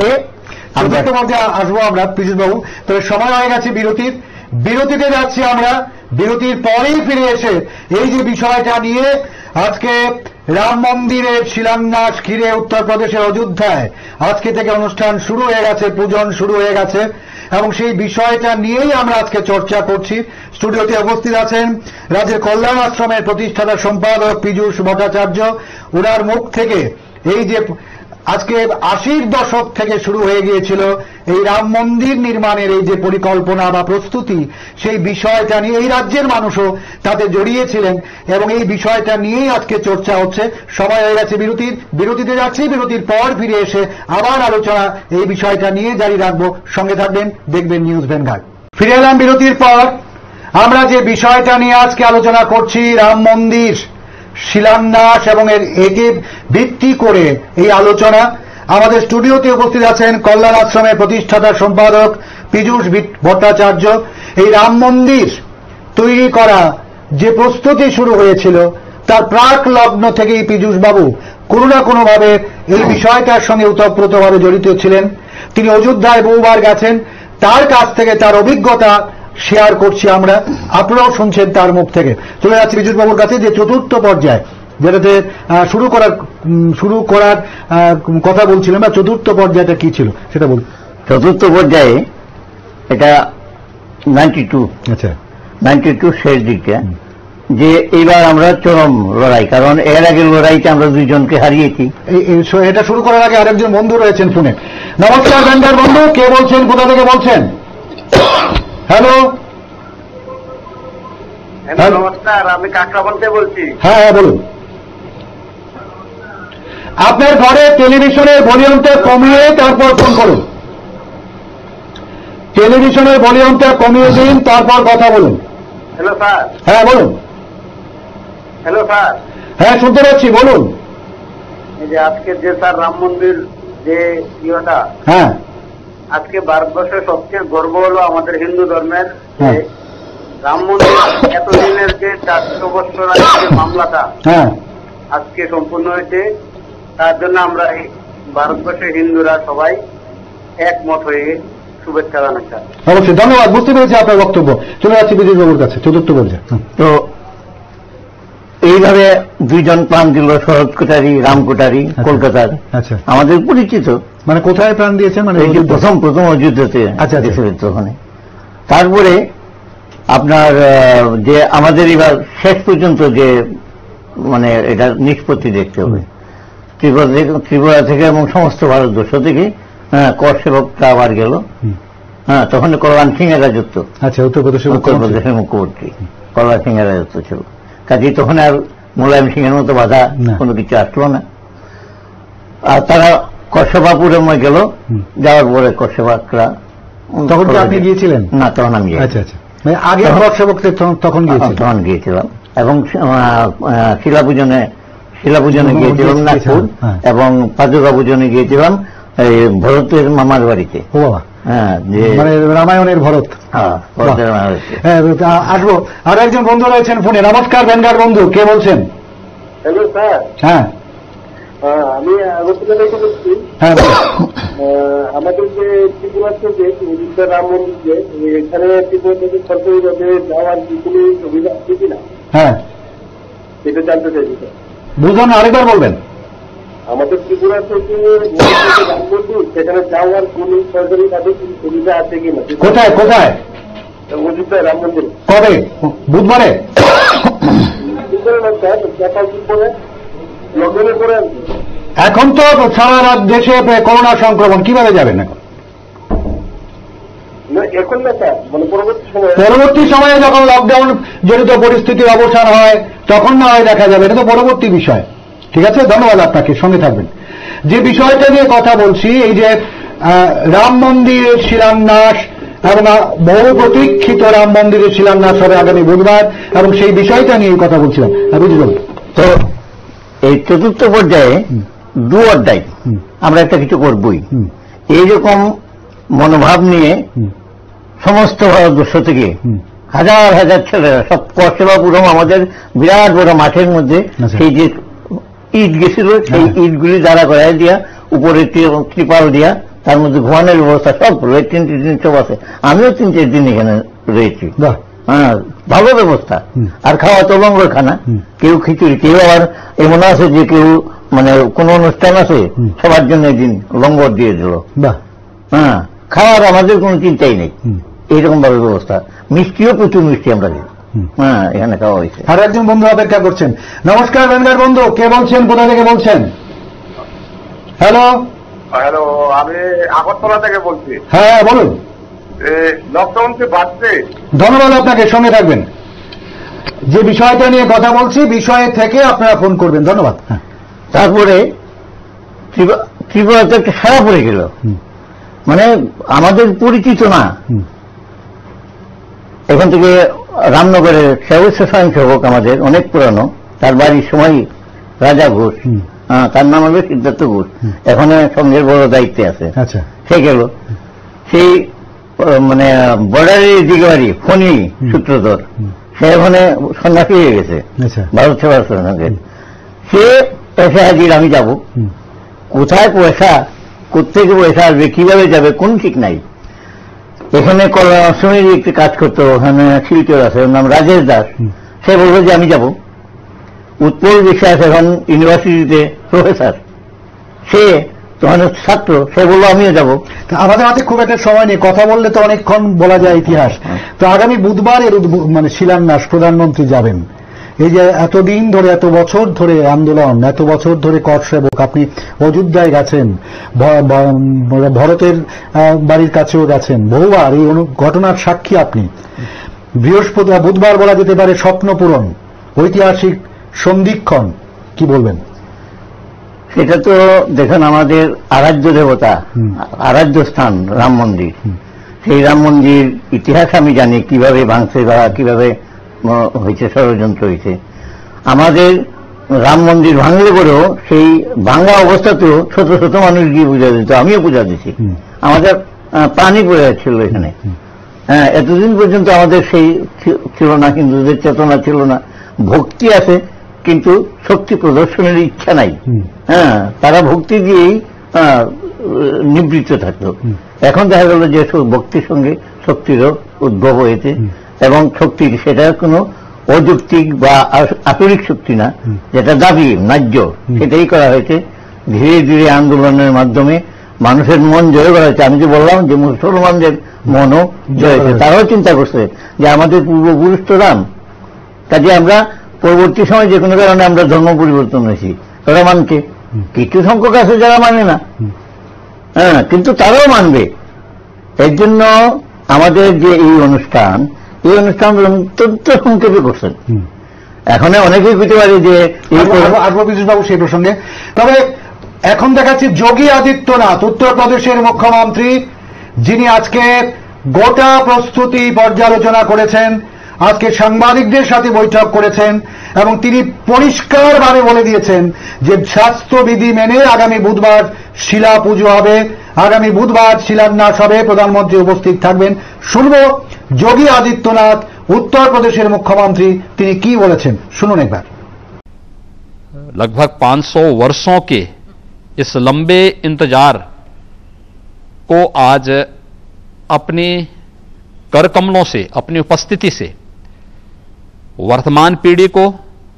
আসবো আমরা পীযূষ বাবু, তবে সময় হয়ে গেছে বিরতির। বিরতিতে যাচ্ছি আমরা। বিরতির পরেই ফিরে এসে এই যে বিষয়টা নিয়ে আজকে রাম মন্দিরের শিলান্যাস ঘিরে উত্তরপ্রদেশের অযোধ্যায় আজকে থেকে অনুষ্ঠান শুরু হয়ে গেছে, পূজন শুরু হয়ে গেছে, এবং সেই বিষয়টা নিয়েই আমরা আজকে চর্চা করছি। স্টুডিওতে উপস্থিত আছেন রাজ্যের কল্যাণ আশ্রমের প্রতিষ্ঠাতা সম্পাদক পীযূষ ভট্টাচার্য। ওনার মুখ থেকে এই যে আজকে 80-র দশক থেকে শুরু হয়ে গিয়েছিল এই রাম মন্দির নির্মাণের এই যে পরিকল্পনা বা প্রস্তুতি, সেই বিষয়টা নিয়ে এই রাজ্যের মানুষও তাতে জড়িয়েছিলেন, এবং এই বিষয়টা নিয়েই আজকে চর্চা হচ্ছে। সময় হয়ে গেছে বিরতির। বিরতিতে যাচ্ছি, বিরতির পর ফিরে এসে আবার আলোচনা এই বিষয়টা নিয়ে জারি রাখবো। সঙ্গে থাকবেন, দেখবেন নিউজ ভ্যানগার্ড। ফিরে এলাম বিরতির পর। আমরা যে বিষয়টা নিয়ে আজকে আলোচনা করছি, রাম মন্দির শিলান্যাস এবং একে ভিত্তি করে এই আলোচনা। আমাদের স্টুডিওতে উপস্থিত আছেন কল্যাণ আশ্রমের প্রতিষ্ঠাতা সম্পাদক পীযূষ ভট্টাচার্য। এই রাম মন্দির তৈরি করা যে প্রস্তুতি শুরু হয়েছিল তার প্রাক লগ্ন থেকেই পীযূষ বাবু কোনো না কোনোভাবে এই বিষয়টার সঙ্গে ওতপ্রোতভাবে জড়িত ছিলেন। তিনি অযোধ্যায় বহুবার গেছেন, তার কাছ থেকে তার অভিজ্ঞতা শেয়ার করছি আমরা, আপনারাও শুনছেন তার মুখ থেকে। চলে যাচ্ছি পীযূষ বাবুর কাছে, যে চতুর্থ পর্যায় যেটাতে শুরু করার কথা বলছিলেন, বা চতুর্থ পর্যায়টা কি ছিল সেটা বলুন। চতুর্থ পর্যায়ে এটা 92, আচ্ছা 92 শেষ দিকটা, যে এইবার আমরা চরম লড়াই, কারণ এর আগের লড়াইতে আমরা 2 জনকে হারিয়েছি। এটা শুরু করার আগে আরেকজন বন্ধু রয়েছেন ফোনে। নমস্কার ব্যান্ডার বন্ধু, কে বলছেন, কোথা থেকে বলছেন? হ্যালো নমস্কার, আমি কাকরাবন থেকে বলছি। হ্যাঁ হ্যাঁ বলুন। আপনার ঘরে টেলিভিশনের ভলিউমটা কমিয়ে তারপর ফোন করুন। টেলিভিশনের ভলিউমটা কমিয়ে দিন, তারপর কথা বলুন। Hello sir. হ্যাঁ বলুন। Hello sir. হ্যাঁ শুনতে পাচ্ছি, বলুন। এই যে আজকে যে স্যার রাম মন্দির যে ইয়েটা, হ্যাঁ আজকে ভারতবর্ষের সবচেয়ে গর্ব হলো আমাদের হিন্দু ধর্মের, রাম মন্দির এতদিনের যে 400 বছর আগে যে মামলাটা হ্যাঁ আজকে সম্পূর্ণ হয়েছে, তার জন্য আমরা এই ভারতবর্ষের হিন্দুরা সবাই একমত হয়ে শুভেচ্ছা জানাচ্ছি। অবশ্যই, ধন্যবাদ, বুঝতে পেরেছি আপনার বক্তব্য। চলে যাচ্ছি বিজয় বাবুর কাছে, চতুর্থ বলছে। তো এইভাবে দুইজন প্রাণ দিল, শরৎ কোটারি, রাম কোটারি, কলকাতার। আচ্ছা, আমাদের পরিচিত। মানে কোথায় প্রাণ দিয়েছেন? মানে এই যে প্রথম অযোধ্যাতে। আচ্ছা, ওখানে। তারপরে আপনার যে আমাদের এবার শেষ পর্যন্ত যে মানে এটা নিষ্পত্তি দেখতে হবে ত্রিপুরা থেকে এবং সমস্ত ভারতবর্ষ থেকে। কর সেবকটা আবার গেল। তখন কল্যাণ সিং এর রাজত্ব। আচ্ছা, উত্তরপ্রদেশের মুখ্যমন্ত্রী কল্যাণ সিং এর রাজত্ব ছিল। কাজে তখন আর মুলায়ম সিং এর মতো বাধা কোনো কিছু আসলো না। আর তারা কশ্যপাপুরমে গেল, যাওয়ার পরে কশ্যপকরা। তখন কি আপনি গিয়েছিলেন? না, তখন আমি। আচ্ছা আচ্ছা, মানে আগে কশ্যপকদের তখন গিয়েছিলাম এবং শিলাপূজনে গিয়েছিলাম নাগপুর, এবং পাদুকা পূজনে গিয়েছিলাম ভরতের মামার বাড়িতে। ও বাবা, মানে রামায়ণের ভরত। আসবো। আর একজন বন্ধু রয়েছেন ফোনে। নমস্কার ভ্যানগার্ড বন্ধু, কে বলছেন? Hello sir. হ্যাঁ, আমি আগরতলা থেকে বলছি। হ্যাঁ, আমাদের যে ত্রিপুরা থেকে অযোধ্যা রাম মন্দির, যে এখানে ত্রিপুরা থেকে সরকারিভাবে যাওয়ার কোনো সুবিধা আছে কিনা? হ্যাঁ, সেটা জানতে চাইছি। বুঝলাম না, আরেকবার বলবেন। আমাদের ত্রিপুরা থেকে রাম মন্দির, সেখানে যাওয়ার কোন সরকারিভাবে সুবিধা আছে কিনা? কোথায় কোথায়? অযোধ্যা রাম মন্দির। কবে? বুধবারে? এখন তো সারা দেশে করোনা সংক্রমণ, কিভাবে যাবেন এখন? এখন না স্যার, মানে পরবর্তী সময়ে যখন লকডাউন জনিত পরিস্থিতির অবসান হয় তখন না হয় দেখা যাবে, এটা তো পরবর্তী বিষয়। ঠিক আছে, ধন্যবাদ আপনাকে, সঙ্গে থাকবেন। যে বিষয়টা নিয়ে কথা বলছি, এই যে রাম মন্দিরের শিলান্যাস এবং বহু প্রতীক্ষিত রাম মন্দিরের শিলান্যাস হবে আগামী বুধবার, এবং সেই বিষয়টা নিয়ে কথা বলছিলাম। বুঝলাম। তো এই চতুর্থ পর্যায়ে দু অধ্যায় আমরা একটা কিছু করবই। এইরকম মনোভাব নিয়ে সমস্ত ভারতবর্ষ থেকে হাজার হাজার ছেলেরা, সব কসবাপুরম আমাদের বিরাট বড় মাঠের মধ্যে সেই যে ইট গেছিল, সেই ইটগুলি দ্বারা করাই দিয়া, উপরে ত্রিপাল দিয়া, তার মধ্যে ঘুমানোর ব্যবস্থা সব রয়েছে। 3 দিন সব আছে। আমিও 3-4 দিন এখানে রয়েছি। হ্যাঁ, ভালো ব্যবস্থা। আর খাওয়া তো লঙ্গর খানা, কেউ খিচুড়ি, কেউ আবার এমন আছে যে কেউ মানে কোন অনুষ্ঠান আছে সবার জন্য একদিন লঙ্গর দিয়ে দিল। হ্যাঁ, খাওয়ার আমাদের কোনো চিন্তাই নেই, এইরকম ভাবে ব্যবস্থা। মিষ্টিও প্রচুর মিষ্টি আমরা দিই। হ্যাঁ, এখানে খাওয়া হয়েছে। আর একজন বন্ধু অপেক্ষা করছেন। নমস্কার ভ্যানগার্ড বন্ধু, কে বলছেন, কোথা থেকে বলছেন? হ্যালো। হ্যালো, আমি আগরতলা থেকে বলছি। হ্যাঁ, বলুন। লকডাউন কি বাড়ছে? ধন্যবাদ আপনাকে, সঙ্গে থাকবেন। যে বিষয়টা নিয়ে কথা বলছি, বিষয় থেকে আপনারা ফোন করবেন। ধন্যবাদ। তারপরে ত্রিপুরাতে একটা সারা পড়ে গেল, মানে আমাদের পরিচিত না। এখান থেকে রামনগরের সর্বোচ্চ স্বয়ংসেবক আমাদের অনেক পুরানো, তার বাড়ির সময় রাজা ঘোষ, তার নাম হলো সিদ্ধার্থ ঘোষ, এখন সঙ্গের বড় দায়িত্বে আছে। সে গেল, সেই মানে বর্ডারের দিকে বাড়ি ফণি সূত্রধর, সে ওখানে সন্ন্যাসী হয়ে গেছে ভারত সেবার সঙ্গে। সে পয়সা হাজির, আমি যাব। কোথায় পয়সা, কোথেকে পয়সা আসবে, কিভাবে যাবে, কোন ঠিক নাই। এখানে কলাশ্রমের একটি কাজ করতো, ওখানে শিলচর আছে, ওর নাম রাজেশ দাস। সে বললো যে আমি যাব। উৎপল বিশ্বাস এখন ইউনিভার্সিটিতে প্রফেসর, সে তখন ছাত্র, সে বললো আমিও যাব। আমাদের হাতে খুব একটা সময় নেই, কথা বললে তো অনেকক্ষণ বলা যায় ইতিহাস। তো আগামী বুধবার এর মানে শিলান্যাস, প্রধানমন্ত্রী যাবেন। এই যে এতদিন ধরে, এত বছর ধরে আন্দোলন, এত বছর ধরে কর সেবক, আপনি অযোধ্যায় গেছেন, ভরতের বাড়ির কাছেও গেছেন, বহুবার এই ঘটনার সাক্ষী আপনি। বৃহস্পতিবার, বুধবার বলা যেতে পারে স্বপ্ন পূরণ, ঐতিহাসিক সন্ধিক্ষণ, কি বলবেন? সেটা তো দেখেন, আমাদের আরাধ্য দেবতা, আরাধ্য স্থান রাম মন্দির। সেই রাম মন্দির ইতিহাস আমি জানি, কিভাবে ভাঙছে বা কিভাবে হয়েছে, ষড়যন্ত্র হয়েছে। আমাদের রাম মন্দির ভাঙলে পরেও সেই ভাঙা অবস্থাতেও ছোট ছোট মানুষ গিয়ে পূজা দিত, আমিও পূজা দিছি। আমাদের প্রাণী পূজা ছিল এখানে। হ্যাঁ, এতদিন পর্যন্ত আমাদের সেই ছিল না, হিন্দুদের চেতনা ছিল না, ভক্তি আছে কিন্তু শক্তি প্রদর্শনের ইচ্ছা নাই। হ্যাঁ, তারা ভক্তি দিয়েই নিবৃত্ত থাকতো। এখন দেখা গেল যে ভক্তির সঙ্গে শক্তিরও উদ্ভব হয়েছে এবং শক্তির সেটা কোনো অযৌক্তিক বা আসরিক শক্তি না, যেটা দাবি ন্যায্য সেটাই করা হয়েছে। ধীরে ধীরে আন্দোলনের মাধ্যমে মানুষের মন জয় করা হয়েছে। আমি যে বললাম যে মুসলমানদের মনও জয় হয়েছে, তারাও চিন্তা করছে যে আমাদের পূর্বপুরুষ তো রাম, কাজে আমরা পরবর্তী সময় যে কোনো কারণে আমরা ধর্ম পরিবর্তন হয়েছি, তারা মানছে। কিছু সংখ্যক আছে যারা মানে না, হ্যাঁ, কিন্তু তারাও মানবে। এর জন্য আমাদের যে এই অনুষ্ঠান অত্যন্ত সংক্ষেপে করছেন। এখন অনেকেই বুঝতে পারে যে বাবু সেই প্রসঙ্গে, তবে এখন দেখাচ্ছি যোগী আদিত্যনাথ উত্তরপ্রদেশের মুখ্যমন্ত্রী, যিনি আজকে গোটা প্রস্তুতি পর্যালোচনা করেছেন, আজকে সাংবাদিকদের সাথে বৈঠক করেছেন এবং তিনি পরিষ্কারভাবে বলে দিয়েছেন যে স্বাস্থ্যবিধি মেনে আগামী বুধবার শিলা পুজো হবে, আগামী বুধবার শিলান্যাস হবে, প্রধানমন্ত্রী উপস্থিত থাকবেন। শুনব যোগী আদিত্যনাথ उत्तर मुख्यमंत्री তিনি কি বলেছেন, শুনুন একবার। लगभग 500 वर्षों के इस लंबे इंतजार को आज अपनी कर कमलों से, अपनी उपस्थिति से वर्तमान पीढ़ी को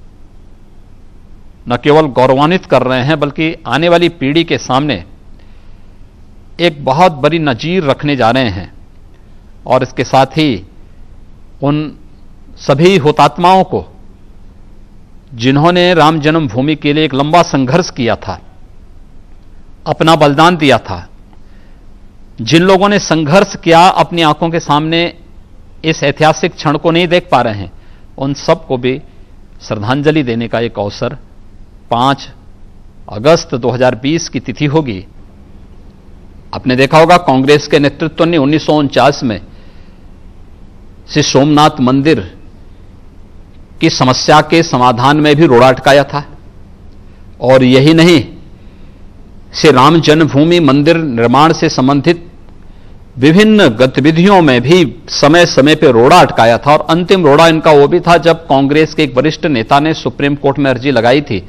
न केवल गौरवान्वित कर रहे हैं बल्कि आने वाली पीढ़ी के सामने एक बहुत बड़ी नजीर रखने जा रहे हैं। और इसके साथ ही उन सभी हुतात्माओं को जिन्होंने राम जन्मभूमि के लिए एक लंबा संघर्ष किया था, अपना बलिदान दिया था, जिन लोगों ने संघर्ष किया अपनी आंखों के सामने इस ऐतिहासिक क्षण को नहीं देख पा रहे हैं, उन सबको भी श्रद्धांजलि देने का एक अवसर 5 अगस्त 2020 की तिथि होगी। आपने देखा होगा कांग्रेस के नेतृत्व ने 1949 में श्री सोमनाथ मंदिर की समस्या के समाधान में भी रोड़ा अटकाया था। और यही नहीं, श्री राम जन्मभूमि मंदिर निर्माण से संबंधित विभिन्न गतिविधियों में भी समय समय पर रोड़ा अटकाया था। और अंतिम रोड़ा इनका वो भी था जब कांग्रेस के एक वरिष्ठ नेता ने सुप्रीम कोर्ट में अर्जी लगाई थी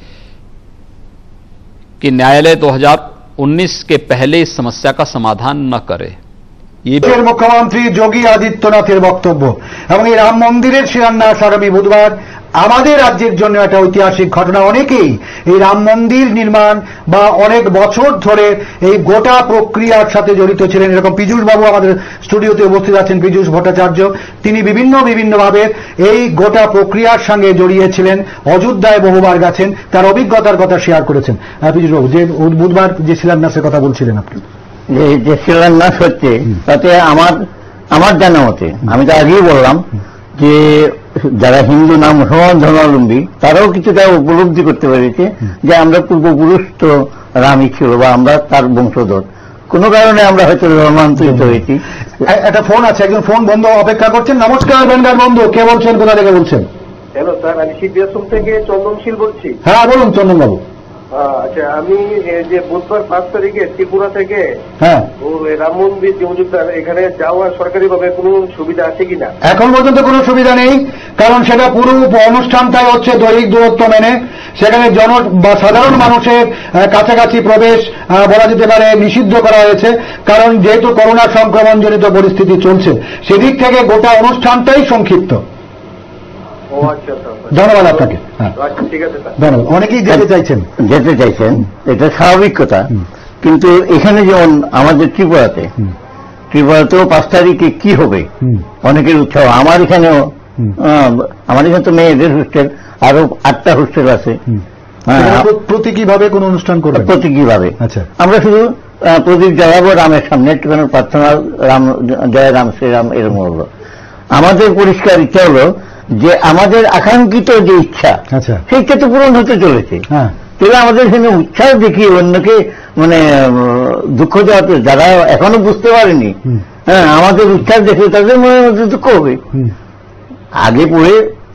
कि न्यायालय 2019 के पहले इस समस्या का समाधान न करे। मुख्यमंत्री योगी आदित्यनाथ बक्तव्य এবং এই রাম মন্দিরের শিলান্যাস আগামী বুধবার আমাদের রাজ্যের জন্য একটা ঐতিহাসিক ঘটনা। অনেকেই এই রাম মন্দির নির্মাণ বা অনেক বছর ধরে এই গোটা প্রক্রিয়ার সাথে জড়িত ছিলেন। এরকম পীযূষ বাবু আমাদের স্টুডিওতে উপস্থিত আছেন, পীযূষ ভট্টাচার্য, তিনি বিভিন্নভাবে এই গোটা প্রক্রিয়ার সঙ্গে জড়িয়েছিলেন, অযোধ্যায় বহুবার গেছেন, তার অভিজ্ঞতার কথা শেয়ার করেছেন। পীযূষ বাবু, যে বুধবার যে শিলান্যাসের কথা বলছিলেন আপনি, যে শিলান্যাস হচ্ছে তাতে আমার জানা মতে, আমি তো আগেই বললাম যে যারা হিন্দু না মুসলমান ধর্মাবলম্বী তারাও কিছুটা উপলব্ধি করতে পেরেছে যে আমরা পূর্বপুরুষ তো রামই ছিল বা আমরা তার বংশধর, কোন কারণে আমরা হয়তো ধর্মান্তরিত হয়েছি। একটা ফোন আছে, একজন ফোন বন্ধ অপেক্ষা করছেন। নমস্কার বেনগার বন্ধু, কে বলছেন, কোথা থেকে বলছেন? হ্যালো স্যার, আমি শিববিয়াসম থেকে চন্দনশীল বলছি। হ্যাঁ বলুন চন্দন বাবু। আচ্ছা, আমি যে বুধবার 5 তারিখে ত্রিপুরা থেকে রাম মন্দির যে অযোধ্যা, এখানে যাওয়া সরকারিভাবে কোনো সুবিধা আছে কিনা? এখন পর্যন্ত কোনো সুবিধা নেই, কারণ সেটা পুরো অনুষ্ঠানটাই হচ্ছে দৈহিক দূরত্ব মেনে। সেখানে সাধারণ মানুষের কাছাকাছি প্রবেশ বলা যেতে পারে নিষিদ্ধ করা হয়েছে, কারণ যেহেতু করোনা সংক্রমণজনিত পরিস্থিতি চলছে, সেদিক থেকে গোটা অনুষ্ঠানটাই সংক্ষিপ্ত। ধন্যবাদ আপনাকে। ধন্যবাদ। অনেকেই যেতে চাইছেন, এটা স্বাভাবিক কথা। কিন্তু এখানে যেমন আমাদের ত্রিপুরাতেও 5 তারিখে কি হবে অনেকের উৎসাহ। আমার এখানে তো মেয়েদের হোস্টেল, আরো 8টা হোস্টেল আছে। প্রতীকীভাবে কোন অনুষ্ঠান করবে? প্রতীকীভাবে। আচ্ছা, আমরা শুধু প্রদীপ জ্বালাবো রামের সামনে, একটুখানি প্রার্থনা, রাম জয় রাম শ্রীরাম, এরকম হলো। আমাদের পরিষ্কার ইচ্ছা হলো যে আমাদের আকাঙ্ক্ষিত যে ইচ্ছা, সেই ইচ্ছা তো পূরণ হতে চলেছে। তাহলে আমাদের এখানে উৎসাহ দেখিয়ে অন্যকে দুঃখ দেওয়াতে, যারা এখনো বুঝতে পারেনি, আমাদের উৎসাহ দেখে তাদের মনের মধ্যে দুঃখ হবে। আগে পড়ে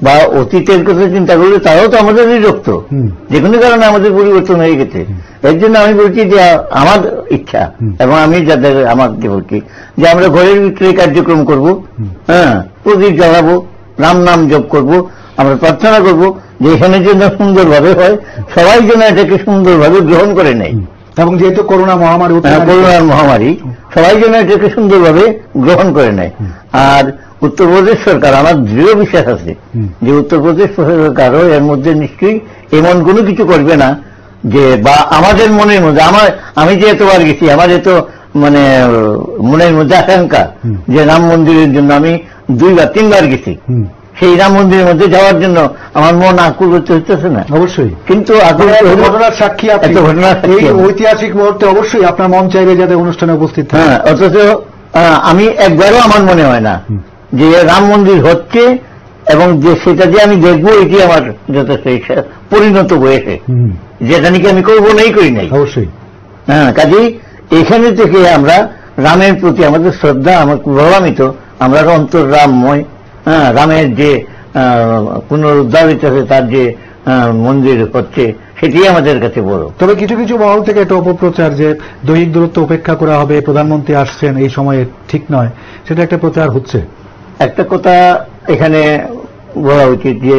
বা অতীতের কথা চিন্তা করলে তারাও তো আমাদেরই রক্ত, যে কোনো কারণে আমাদের পরিবর্তন হয়ে গেছে। এর জন্য আমি বলছি যে আমার ইচ্ছা, এবং আমি যাদের আমাকে বলছি যে আমরা ঘরের ভিতরে কার্যক্রম করব, হ্যাঁ, প্রদীপ জ্বালাবো, রাম নাম জপ করব, আমরা প্রার্থনা করব যে এখানে যেন সুন্দরভাবে হয়, সবাই যেন এটাকে সুন্দরভাবে গ্রহণ করে নেয়। এবং যেহেতু করোনার মহামারী সবাই যেন এটাকে সুন্দরভাবে গ্রহণ করে নেয়। আর উত্তরপ্রদেশ সরকার, আমার দৃঢ় বিশ্বাস আছে যে উত্তরপ্রদেশ সরকারও এর মধ্যে নিশ্চয়ই এমন কোনো কিছু করবে না যে, বা আমাদের মনের মধ্যে, আমি যে এতবার গেছি, আমার এত মানে মনের মধ্যে আকাঙ্ক্ষা যে রাম মন্দিরের জন্য আমি 2 বা 3 বার গেছি, সেই রাম মন্দিরের মধ্যে যাওয়ার জন্য আমার মন আকুল হচ্ছে না। অবশ্যই, কিন্তু ঘটনার সাক্ষী, এই ঐতিহাসিক মুহূর্তে অবশ্যই আপনার মন চাইবে যাতে অনুষ্ঠানে উপস্থিত থাকে। হ্যাঁ, অথচ আমি একবারও আমার মনে হয় না যে রাম মন্দির হচ্ছে এবং যে সেটা যে আমি দেখবো এটি আমার যথেষ্ট পরিণত হয়েছে, যেটা নাকি আমি করবো নাই, করি নাই। অবশ্যই, হ্যাঁ, কাজেই এখানে থেকে আমরা রামের প্রতি আমাদের শ্রদ্ধা আমার প্রভাবিত, আমরা অন্তর রামময়, হ্যাঁ, রামের যে পুনরুদ্ধার হইতেছে, তার যে মন্দির হচ্ছে, সেটি আমাদের কাছে বড়। তবে কিছু কিছু মহল থেকে একটা অপপ্রচার যে দৈহিক দূরত্ব উপেক্ষা করা হবে, প্রধানমন্ত্রী আসছেন এই সময়ে, ঠিক নয়, সেটা একটা প্রচার হচ্ছে। একটা কথা এখানে বলা উচিত যে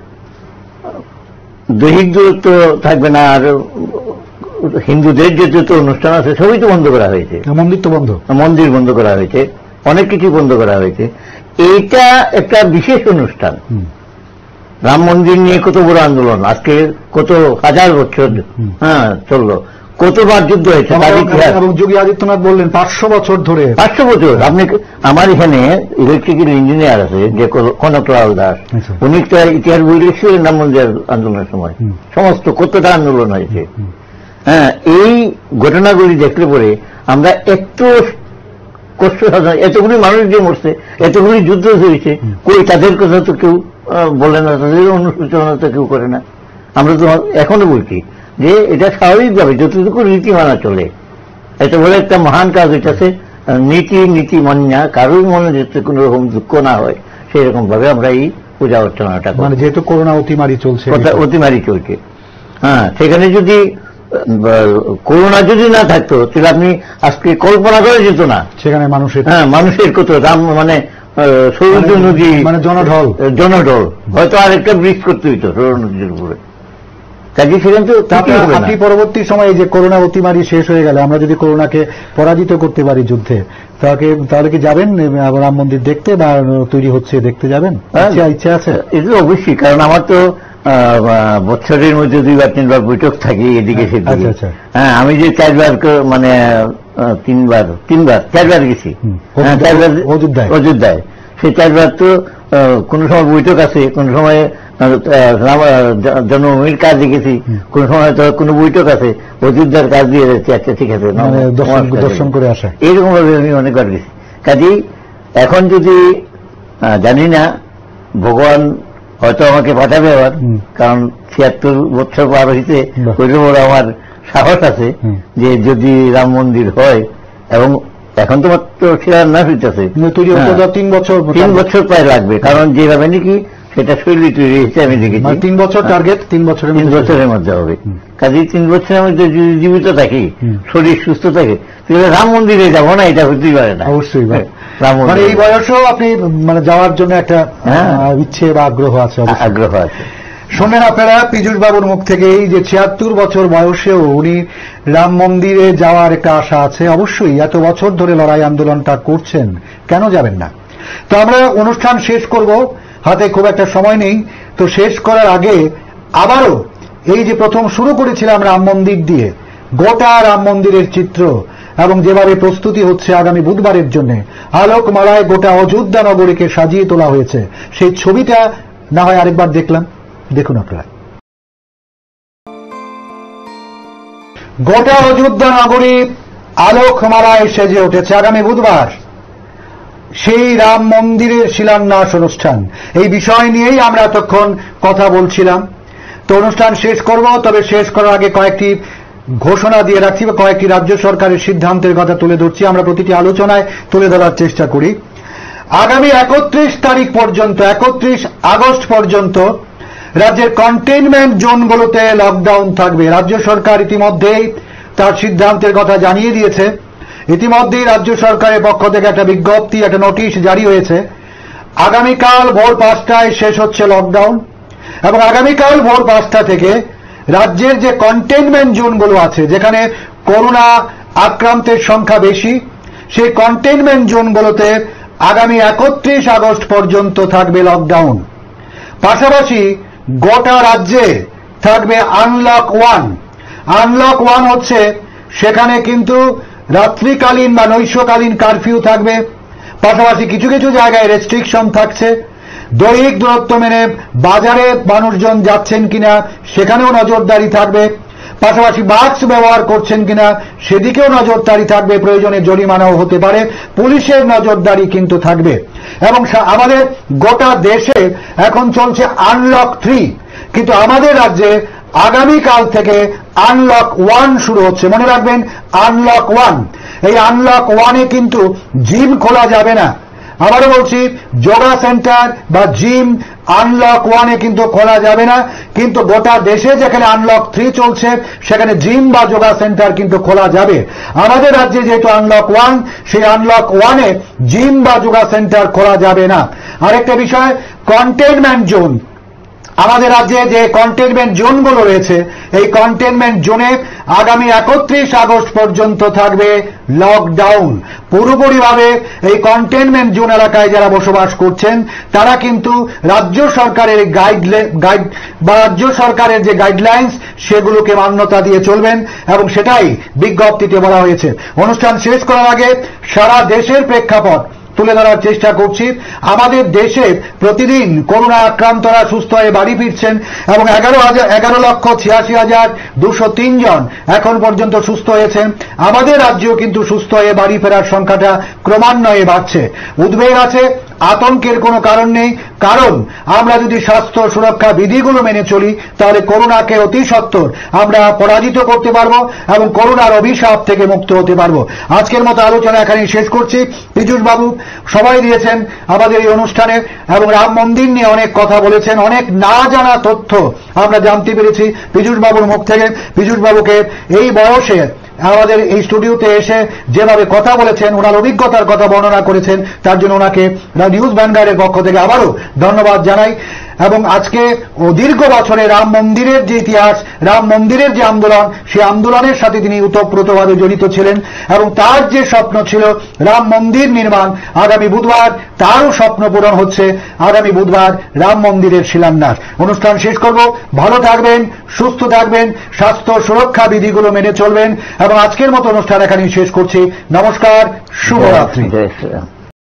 দৈহিক দূরত্ব থাকবে না, আর হিন্দুদের যে যত অনুষ্ঠান আছে সবই তো বন্ধ করা হয়েছে, মন্দির বন্ধ করা হয়েছে, অনেক কিছু বন্ধ করা হয়েছে। এইটা একটা বিশেষ অনুষ্ঠান। রাম মন্দির নিয়ে কত বড় আন্দোলন, আজকে কত হাজার বছর হ্যাঁ চললো, কতবার যুদ্ধ হয়েছে, এবং যোগী আদিত্যনাথ বললেন 500 বছর ধরে। 500 বছর। আপনি, আমার এখানে ইলেকট্রিক্যাল ইঞ্জিনিয়ার আছে যে কনকলাল দাস, উনি ইতিহাস বই লিখছিলেন রাম মন্দির আন্দোলনের সময়, সমস্ত কতটা আন্দোলন হয়েছে। হ্যাঁ, এই ঘটনাগুলি দেখলে পরে আমরা একটু কষ্ট, এতগুলি মানুষ যে মরছে, এতগুলি যুদ্ধ হয়েছে, কই তাদের কথা তো কেউ বলে না, তাদের অনুসূচনা তো কেউ করে না। আমরা তো এখনো বলছি যে এটা স্বাভাবিকভাবে যতটুকু রীতি মানা চলে, এটা বলে একটা মহান কাজ হইতেছে, নীতি মান্যা, কারোর মনে যাতে কোন রকম দুঃখ না হয় সেই রকম ভাবে আমরা এই পূজা অর্চনাটা, মানে যেহেতু করোনা অতিমারি চলছে, হ্যাঁ, সেখানে যদি করোনা যদি না থাকতো তাহলে আপনি আজকে কল্পনা করে যেত না সেখানে মানুষের কত রাম মানে সৌরজ নদী, মানে জনঢল হয়তো আরেকটা ব্রিজ করতে হইতো সৌর নদীর উপরে। আপনি পরবর্তী সময়ে যে করোনা অতিমারি শেষ হয়ে গেলে আমরা যদি করোনাকে পরাজিত করতে পারি যুদ্ধে, তাহলে কি যাবেন রাম মন্দির দেখতে, বা তৈরি হচ্ছে দেখতে যাবেন? ইচ্ছা আছে? এটা অবশ্যই, কারণ আমার তো বছরের মধ্যে 2 বা 3 বার বৈঠক থাকি এদিকে সেদিকে। হ্যাঁ, আমি যে 4 বার মানে 4 বার গেছি অযোধ্যায়, সেই 4 বার তো কোন সময় বৈঠক আছে, কোন সময় জন্মভূমির কাজ দেখেছি, কোন সময় তো কোনো বৈঠক আছে, অযোধ্যার কাজ দিয়ে যাচ্ছে, আচ্ছা ঠিক আছে দর্শন করে আসা, এইরকম ভাবে আমি অনেকবার গেছি। কাজেই এখন যদি জানি না, ভগবান হয়তো আমাকে পাঠাবে আবার, কারণ 76 বছর পার হইতে ওইটা বড় আমার সাহস আছে যে যদি রাম মন্দির হয়, এবং এখন তো মাত্র শিলান্যাস হইতেছে, 3 বছর প্রায় লাগবে, কারণ যেভাবে নাকি সেটা শৈলী তৈরি হয়েছে আমি দেখেছি। 3 বছর টার্গেট, 3 বছরের মধ্যে হবে। কাজেই 3 বছরের মধ্যে যদি জীবিত থাকি, শরীর সুস্থ থাকে, তাহলে রাম মন্দিরে যাবো না, এটা হতেই পারে না। অবশ্যই, মানে এই বয়সেও আপনি মানে যাওয়ার জন্য একটা ইচ্ছে বা আগ্রহ আছে? আগ্রহ আছে। শোনেন আপনারা পীযূষ বাবুর মুখ থেকে এই যে 76 বছর বয়সেও উনি রাম মন্দিরে যাওয়ার একটা আশা আছে। অবশ্যই এত বছর ধরে লড়াই আন্দোলনটা করছেন, কেন যাবেন না? তো আমরা অনুষ্ঠান শেষ করব, হাতে খুব একটা সময় নেই। তো শেষ করার আগে আবারও এই যে প্রথম শুরু করেছিলাম রাম মন্দির দিয়ে, গোটা রাম মন্দিরের চিত্র এবং যেভাবে প্রস্তুতি হচ্ছে আগামী বুধবারের জন্য, আলোকমালায় গোটা অযোধ্যা নগরীকে সাজিয়ে তোলা হয়েছে, সেই ছবিটা না হয় আরেকবার দেখুন আপনারা। গোটা অযোধ্যা নগরী আলোকমালায় সেজে উঠেছে। আগামী বুধবার সেই রাম মন্দিরের শিলান্যাস অনুষ্ঠান, এই বিষয় নিয়েই আমরা এতক্ষণ কথা বলছিলাম। তো অনুষ্ঠান শেষ করব, তবে শেষ করার আগে কয়েকটি ঘোষণা দিয়ে রাখছি, বা কয়েকটি রাজ্য সরকারের সিদ্ধান্তের কথা তুলে ধরছি। আমরা প্রতিটি আলোচনায় তুলে ধরার চেষ্টা করি। আগামী 31 তারিখ পর্যন্ত 31 আগস্ট পর্যন্ত রাজ্যের কন্টেইনমেন্ট জোনগুলোতে লকডাউন থাকবে। রাজ্য সরকার ইতিমধ্যেই তার সিদ্ধান্তের কথা জানিয়ে দিয়েছে। ইতিমধ্যেই রাজ্য সরকারের পক্ষ থেকে একটা বিজ্ঞপ্তি, একটা নোটিশ জারি হয়েছে। আগামীকাল ভোর 5টায় শেষ হচ্ছে লকডাউন এবং আগামীকাল ভোর 5টা থেকে রাজ্যের যে কন্টেইনমেন্ট জোনগুলো আছে, যেখানে করোনা আক্রান্তের সংখ্যা বেশি, সেই কন্টেইনমেন্ট জোনগুলোতে আগামী 31 আগস্ট পর্যন্ত থাকবে লকডাউন। পাশাপাশি গোটা রাজ্যে থাকবে আনলক 1। আনলক 1 হচ্ছে সেখানে কিন্তু রাত্রিকালীন বা নৈশকালীন কারফিউ থাকবে। পাশাপাশি কিছু কিছু জায়গায় রেস্ট্রিকশন থাকছে। দৈহিক দূরত্ব মেনে বাজারে মানুষজন যাচ্ছেন কিনা সেখানেও নজরদারি থাকবে। পাশাপাশি মাস্ক ব্যবহার করছেন কিনা সেদিকেও নজরদারি থাকবে। প্রয়োজনে জরিমানাও হতে পারে। পুলিশের নজরদারি কিন্তু থাকবে। এবং আমাদের গোটা দেশে এখন চলছে আনলক 3, কিন্তু আমাদের রাজ্যে আগামীকাল থেকে আনলক 1 শুরু হচ্ছে। মনে রাখবেন, আনলক 1। এই আনলক 1-এ কিন্তু জিম খোলা যাবে না। আবারও বলছি, যোগা সেন্টার বা জিম আনলক 1-এ কিন্তু খোলা যাবে না। কিন্তু গোটা দেশে যেখানে আনলক 3 চলছে সেখানে জিম বা যোগা সেন্টার কিন্তু খোলা যাবে। আমাদের রাজ্যে যেহেতু আনলক 1, সেই আনলক 1-এ জিম বা যোগা সেন্টার খোলা যাবে না। আরেকটা বিষয়, কন্টেইনমেন্ট জোন। আমাদের রাজ্যে যে কন্টেইনমেন্ট জোনগুলো রয়েছে, এই কন্টেইনমেন্ট জোনে আগামী 31 আগস্ট পর্যন্ত থাকবে লকডাউন। পুরোপুরিভাবে এই কন্টেইনমেন্ট জোন এলাকায় যারা বসবাস করছেন তারা কিন্তু রাজ্য সরকারের রাজ্য সরকারের যে গাইডলাইন্স সেগুলোকে মান্যতা দিয়ে চলবেন এবং সেটাই বিজ্ঞপ্তিতে বলা হয়েছে। অনুষ্ঠান শেষ করার আগে সারা দেশের প্রেক্ষাপট তুলে ধরার চেষ্টা করছি। আমাদের দেশে প্রতিদিন করোনা আক্রান্তরা সুস্থ হয়ে বাড়ি ফিরছেন এবং 11,86,203 জন এখন পর্যন্ত সুস্থ হয়েছেন। আমাদের রাজ্যেও কিন্তু সুস্থ হয়ে বাড়ি ফেরার সংখ্যাটা ক্রমান্বয়ে বাড়ছে। উদ্বেগ আছে, আতঙ্কের কোনো কারণ নেই, কারণ আমরা যদি স্বাস্থ্য সুরক্ষা বিধিগুলো মেনে চলি তাহলে করোনাকে অতি সত্বর আমরা পরাজিত করতে পারবো এবং করোনার অভিশাপ থেকে মুক্ত হতে পারবো। আজকের মতো আলোচনা এখানেই শেষ করছি। পীযূষ বাবু সবাই দিয়েছেন আমাদের এই অনুষ্ঠানে এবং রাম মন্দির নিয়ে অনেক কথা বলেছেন। অনেক না জানা তথ্য আমরা জানতে পেরেছি পীযূষ বাবুর মুখ থেকে। পীযূষ বাবুকে এই বয়সে আমাদের এই স্টুডিওতে এসে যেভাবে কথা বলেছেন, ওনার অভিজ্ঞতার কথা বর্ণনা করেছেন, তার জন্য ওনাকে নিউজ ভ্যানগার্ডের পক্ষ থেকে আবারও ধন্যবাদ জানাই। এবং আজকে দীর্ঘ বছরে রাম মন্দিরের যে ইতিহাস, রাম মন্দিরের যে আন্দোলন, সেই আন্দোলনের সাথে তিনি ওতপ্রোতভাবে জড়িত ছিলেন এবং তার যে স্বপ্ন ছিল রাম মন্দির নির্মাণ, আগামী বুধবার তারও স্বপ্ন পূরণ হচ্ছে। আগামী বুধবার রাম মন্দিরের শিলান্যাস। অনুষ্ঠান শেষ করব। ভালো থাকবেন, সুস্থ থাকবেন, স্বাস্থ্য সুরক্ষা বিধিগুলো মেনে চলবেন এবং আজকের মতো অনুষ্ঠান এখানেই শেষ করছি। নমস্কার, শুভরাত্রি।